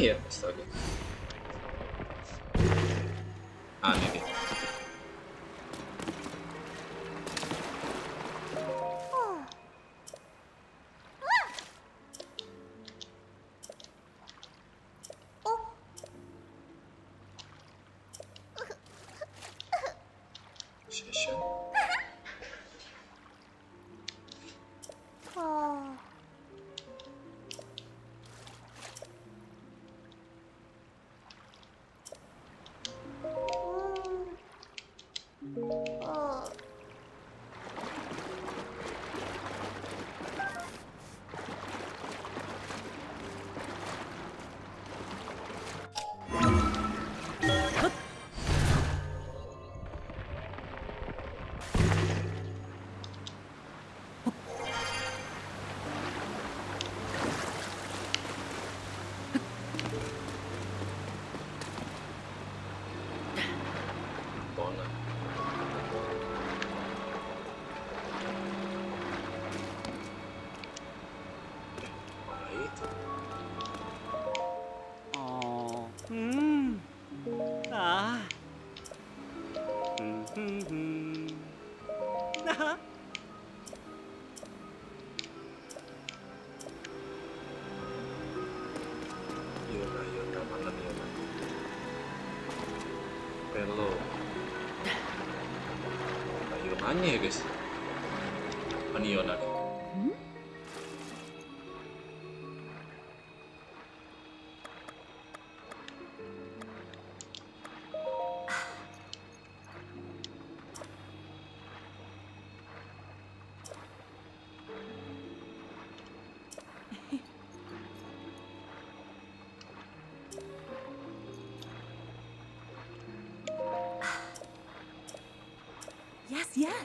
ya? Astaga. Ah, ini dia. Session. Oh. Oh. Bona. Mana itu? Oh. Hmm. Ah. Nah. Yona, Yona, mana nih Yona? Pelo. Nah, Yonanya ya guys. Mana Yona nih? Yes, yes.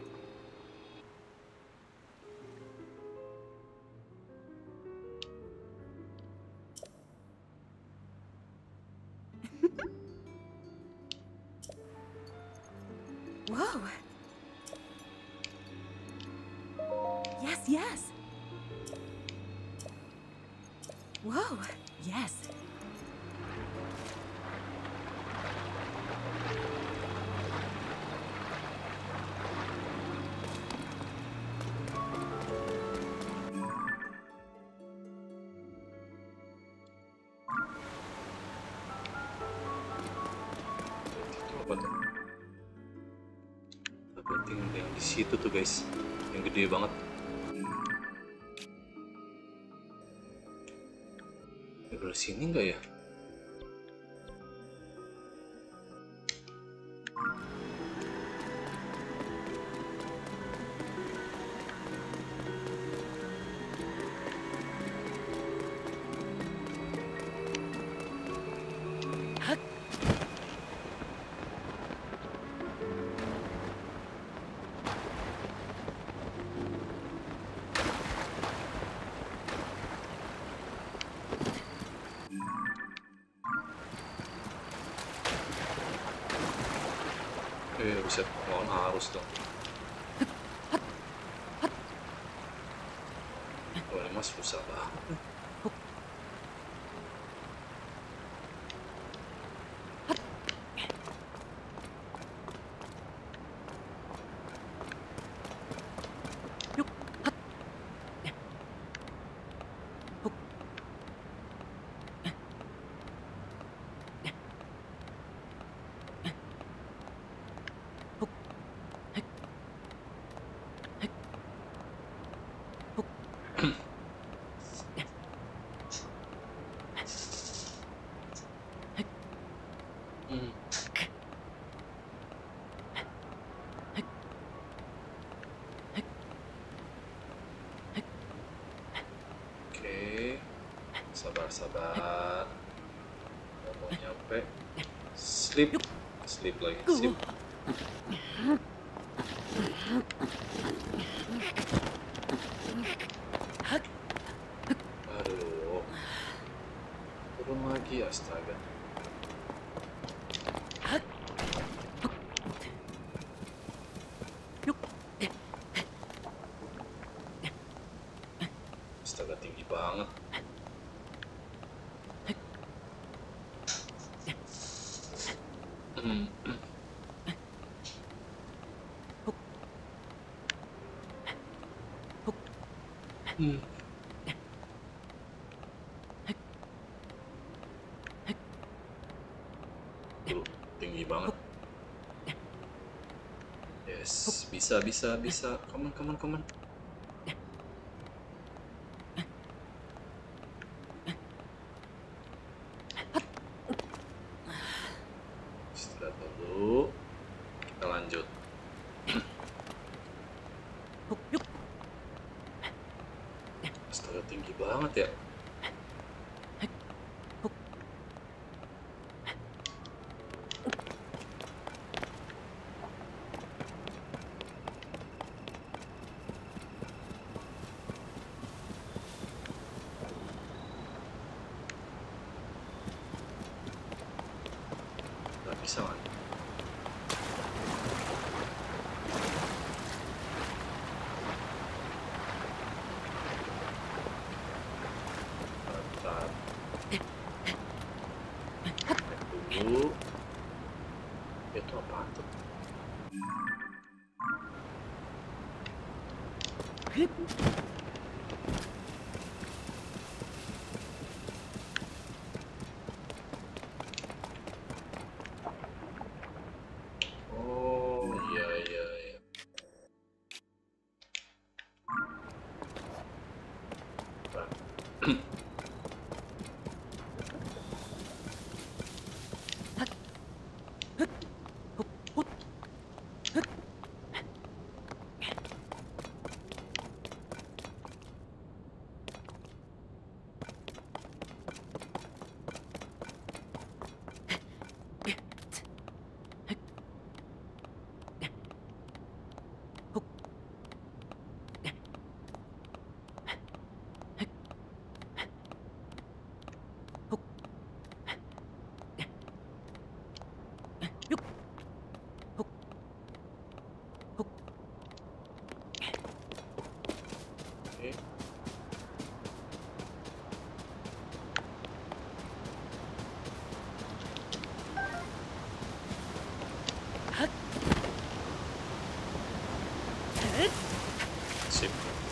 Whoa. Yes, yes. Whoa. Yes. Itu apa tuh? Penting yang di situ tuh guys, yang gede banget. Dari sini enggak ya? Buset, mohon harus dong. Oh, ini mas susah banget. Hmm. Oke, sabar-sabar. Mau nyampe. Sleep, sleep lagi. Sleep. Aduh, turun lagi astaga. Astaga tinggi banget. Hmm. Tuh, tinggi banget. Yes, bisa. Come on. Istirahat dulu. Kita lanjut. Astaga, tinggi banget ya. Nggak bisa kan? Bentar. Naik dulu. Itu apaan tuh? Oh, iya. Bentar. Oke. Sip.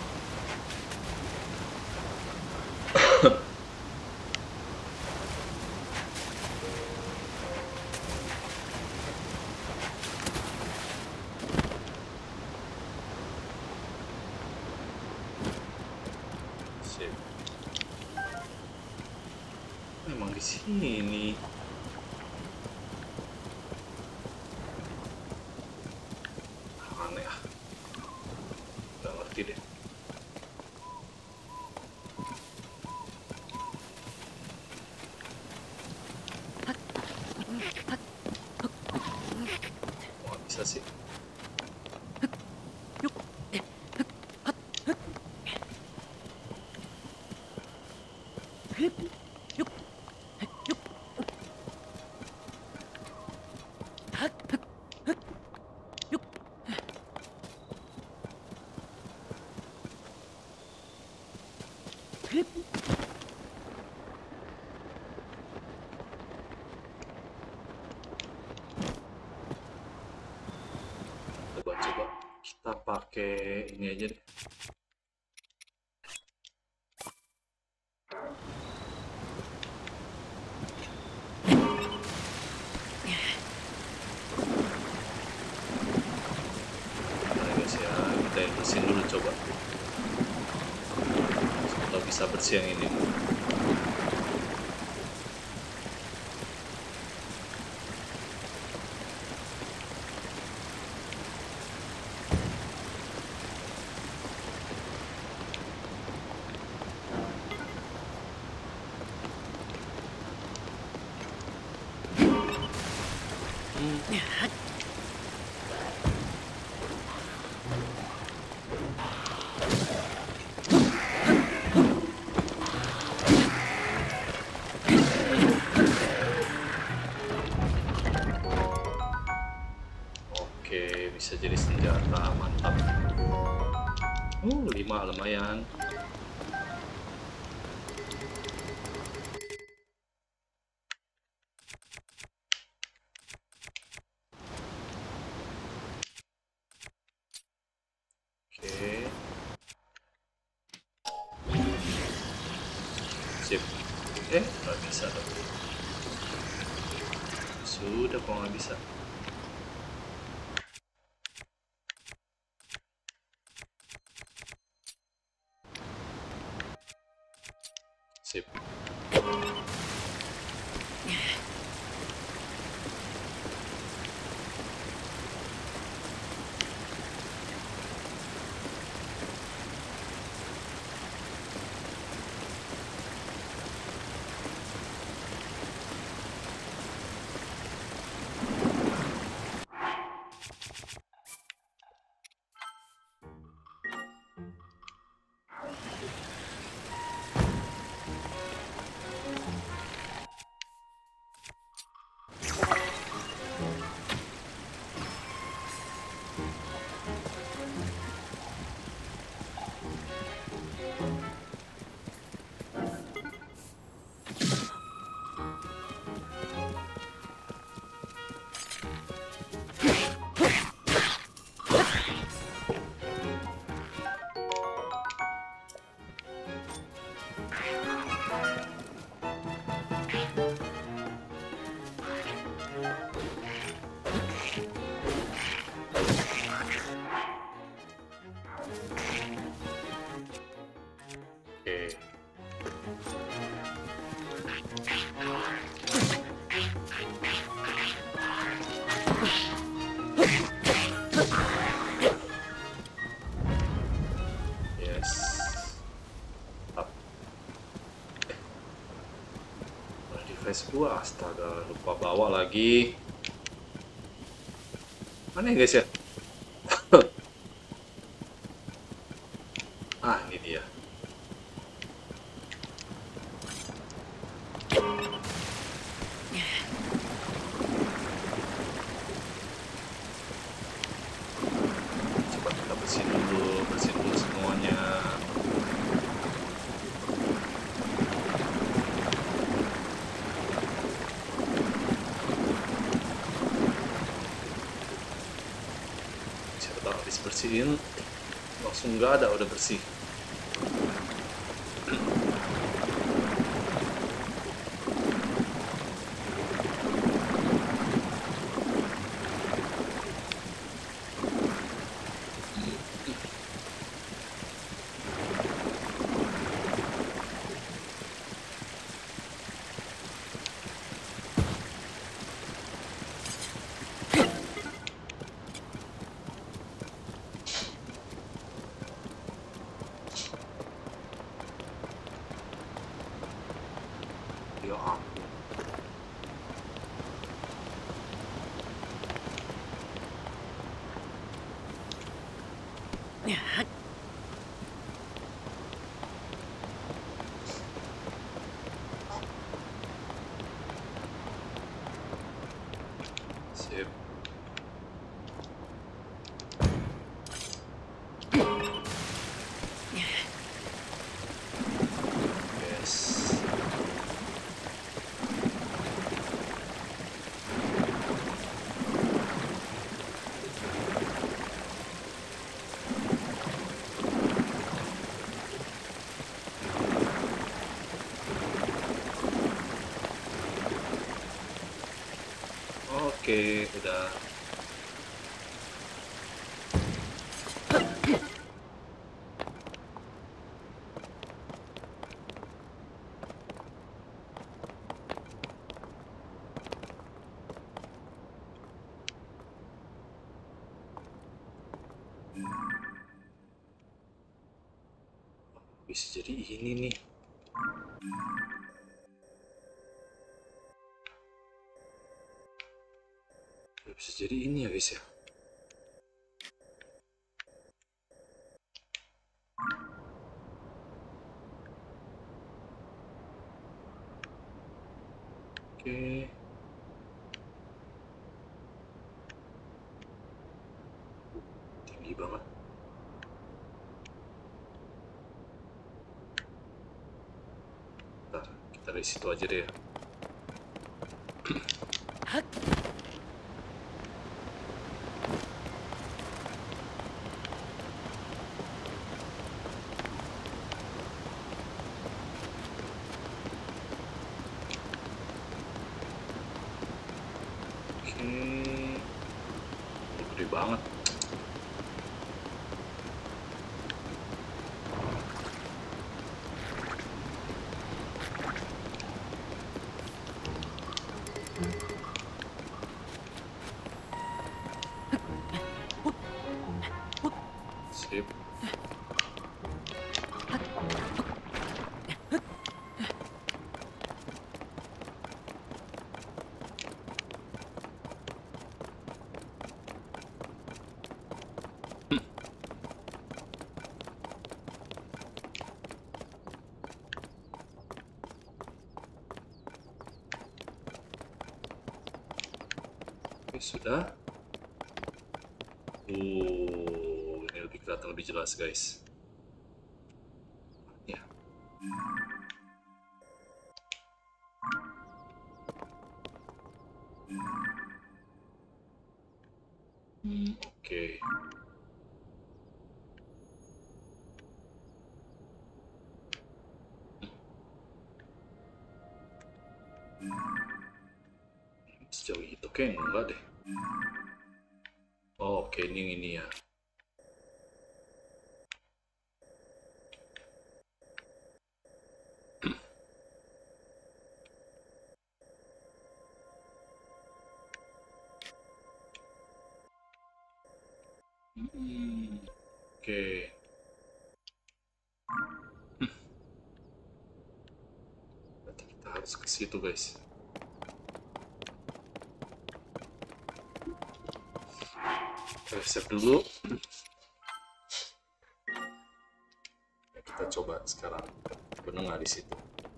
Sip. Memang di sini. Aneh ah. Nggak ngerti deh. Nggak bisa sih. Coba kita pakai ini aja deh. Nah, guys ya, kita bersihin dulu coba. Kalau bisa bersih yang ini. Oke, bisa jadi senjata, mantap. 5 lumayan. Oke. Nggak bisa dong. Sudah kok nggak bisa. Sip. Oke. Yes. Up. Device gua, astaga, lupa bawa lagi. Mana ya guys ya? Ah, ini dia. Coba kita bersihin dulu semuanya. Siapa tahu habis bersihin langsung nggak ada, udah bersih. Ya ampun. Sip. Yes. Oke, udah. Bisa jadi ini nih. Bisa jadi ini ya guys ya. Oke. Tinggi banget. Bentar, kita dari situ aja deh ya. Sip. Oke, sudah. Ini lebih kelihatan lebih jelas, guys. Ya. Oke. Sejauh itu kayak enggak deh. Oh, oke, ini ya. Oke. Berarti kita harus ke situ, guys. Oke, save dulu. Ya, kita coba sekarang. Bener nggak di situ?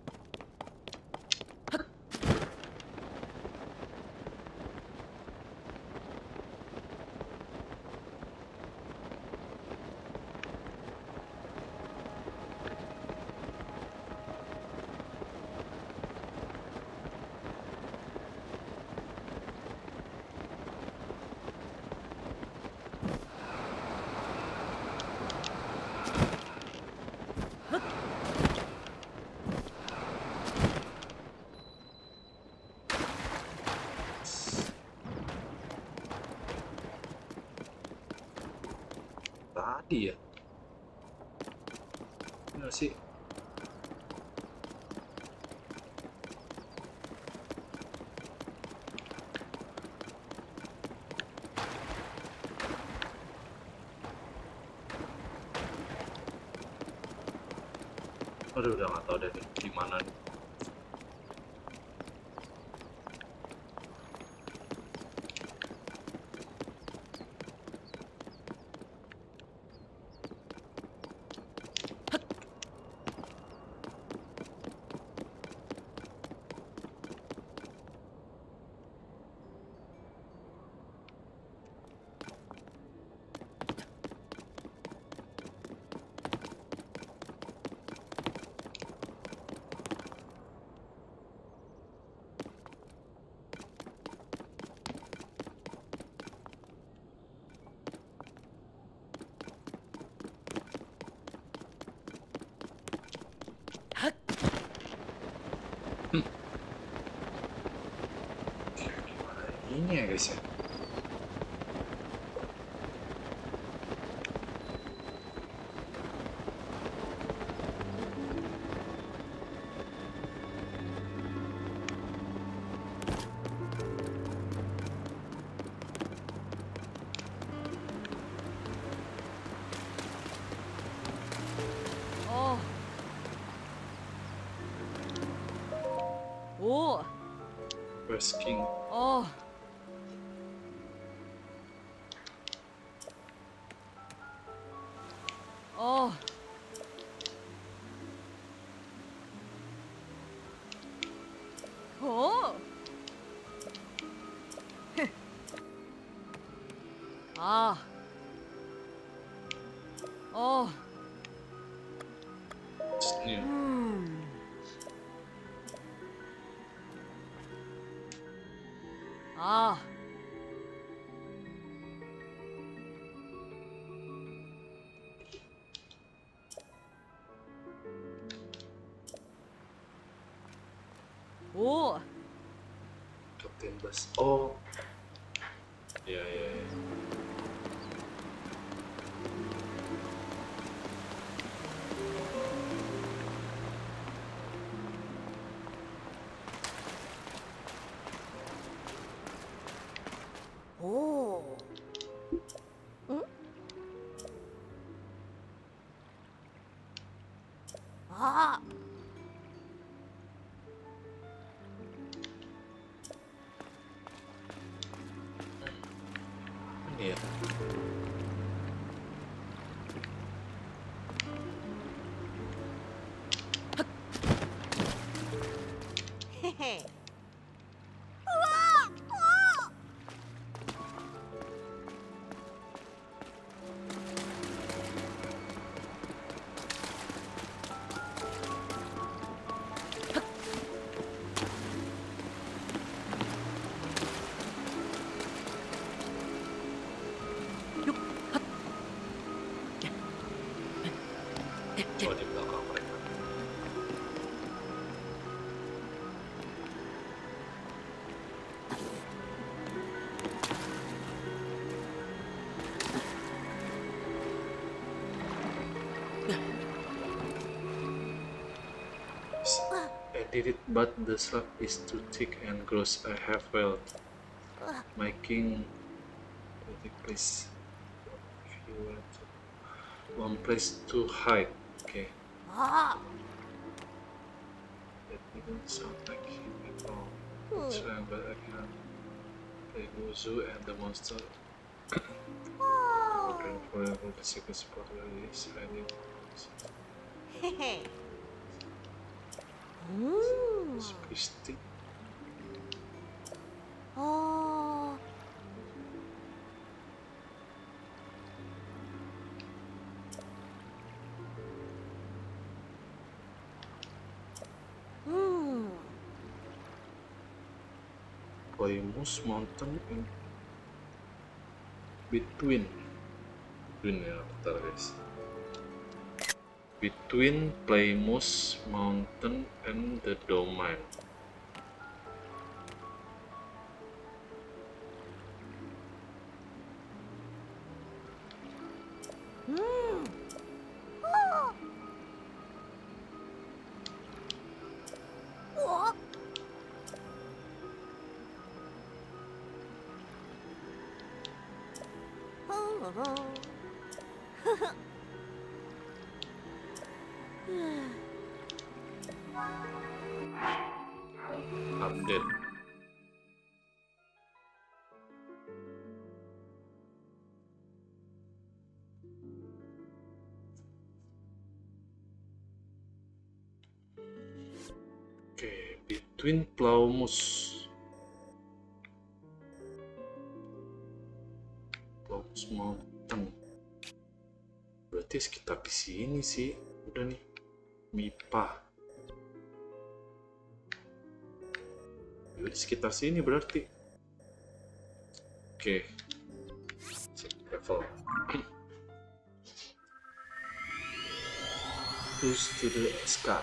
Tadi ya. Bener sih. Aduh, udah nggak tahu deh di mana nih. Gimana ini ya, guys ya? Oh. Oh. West King. Oh. Oh. Oh. Ah. Oh. Ini. Ah. Oh. Kapten Bas. Oh. Ya, ya, ya. Oh. Oh, di belakang mereka. I did it, but the slab is too thick and gross. I have failed. Making place. If you want to, one place to hide. Okay. That didn't sound like him at all. It's fine, but I can't play Wuzu and the monster. Looking for the secret spot where he is hiding. Sophistic. Plymouth Mountain in between ya, bentar guys. Between Plymouth Mountain and the domain. Update. Okay, between Plymouth Mountain. Berarti sekitar di sini sih. Udah nih. MIPA. Di sekitar sini berarti. Oke. Level. Cruise to the sky.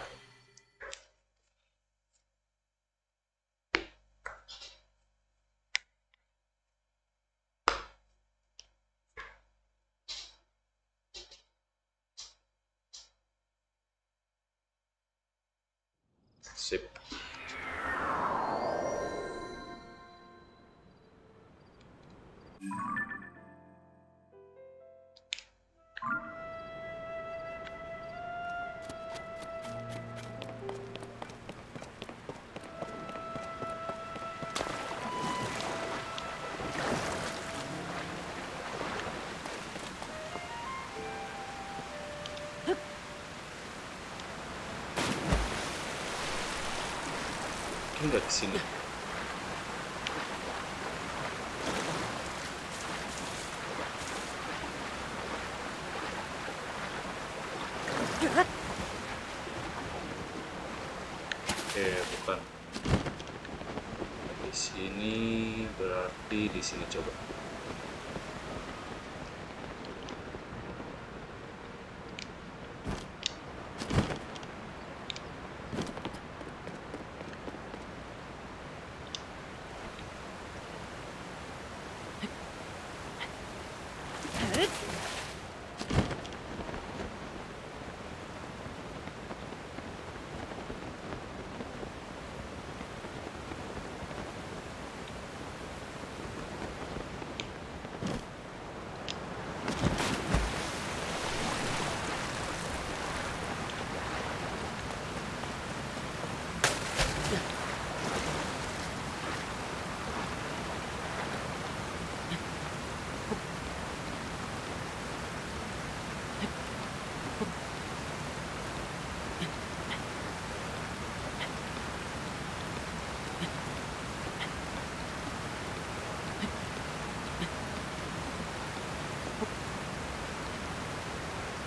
Sip. Nggak di sini. Oke, bukan. Di sini berarti di sini coba.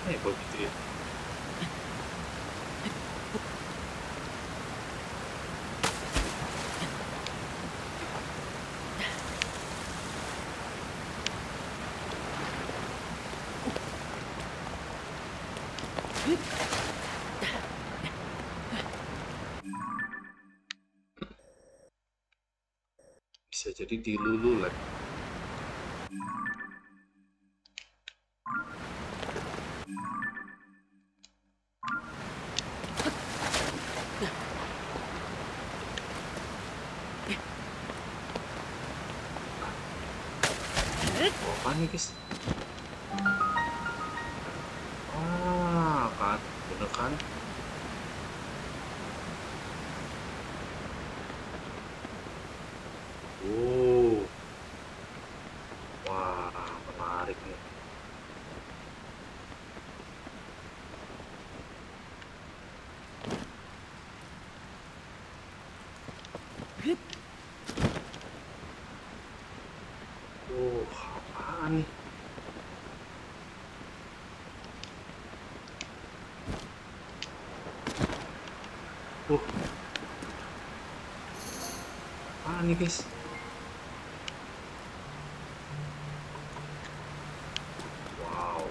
Kalau gitu ya. Bisa jadi dilulu lagi. Apa nih guys? Kan bener kan? Wah, menarik nih. Apaan nih? Apaan nih guys? Wow.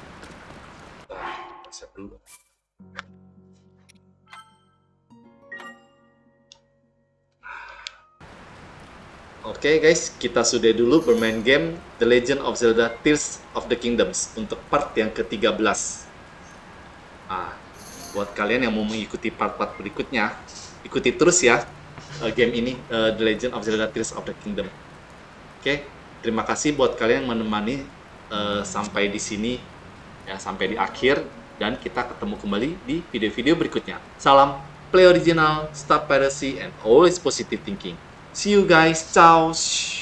Set dulu. Oke guys, kita sudah dulu bermain game The Legend of Zelda Tears of the Kingdoms untuk part yang ke-13. Buat kalian yang mau mengikuti part-part berikutnya, ikuti terus ya game ini, The Legend of Zelda Tears of the Kingdom. Oke, terima kasih buat kalian yang menemani sampai di sini, ya, sampai di akhir, dan kita ketemu kembali di video-video berikutnya. Salam play original, stop piracy, and always positive thinking. See you guys, ciao.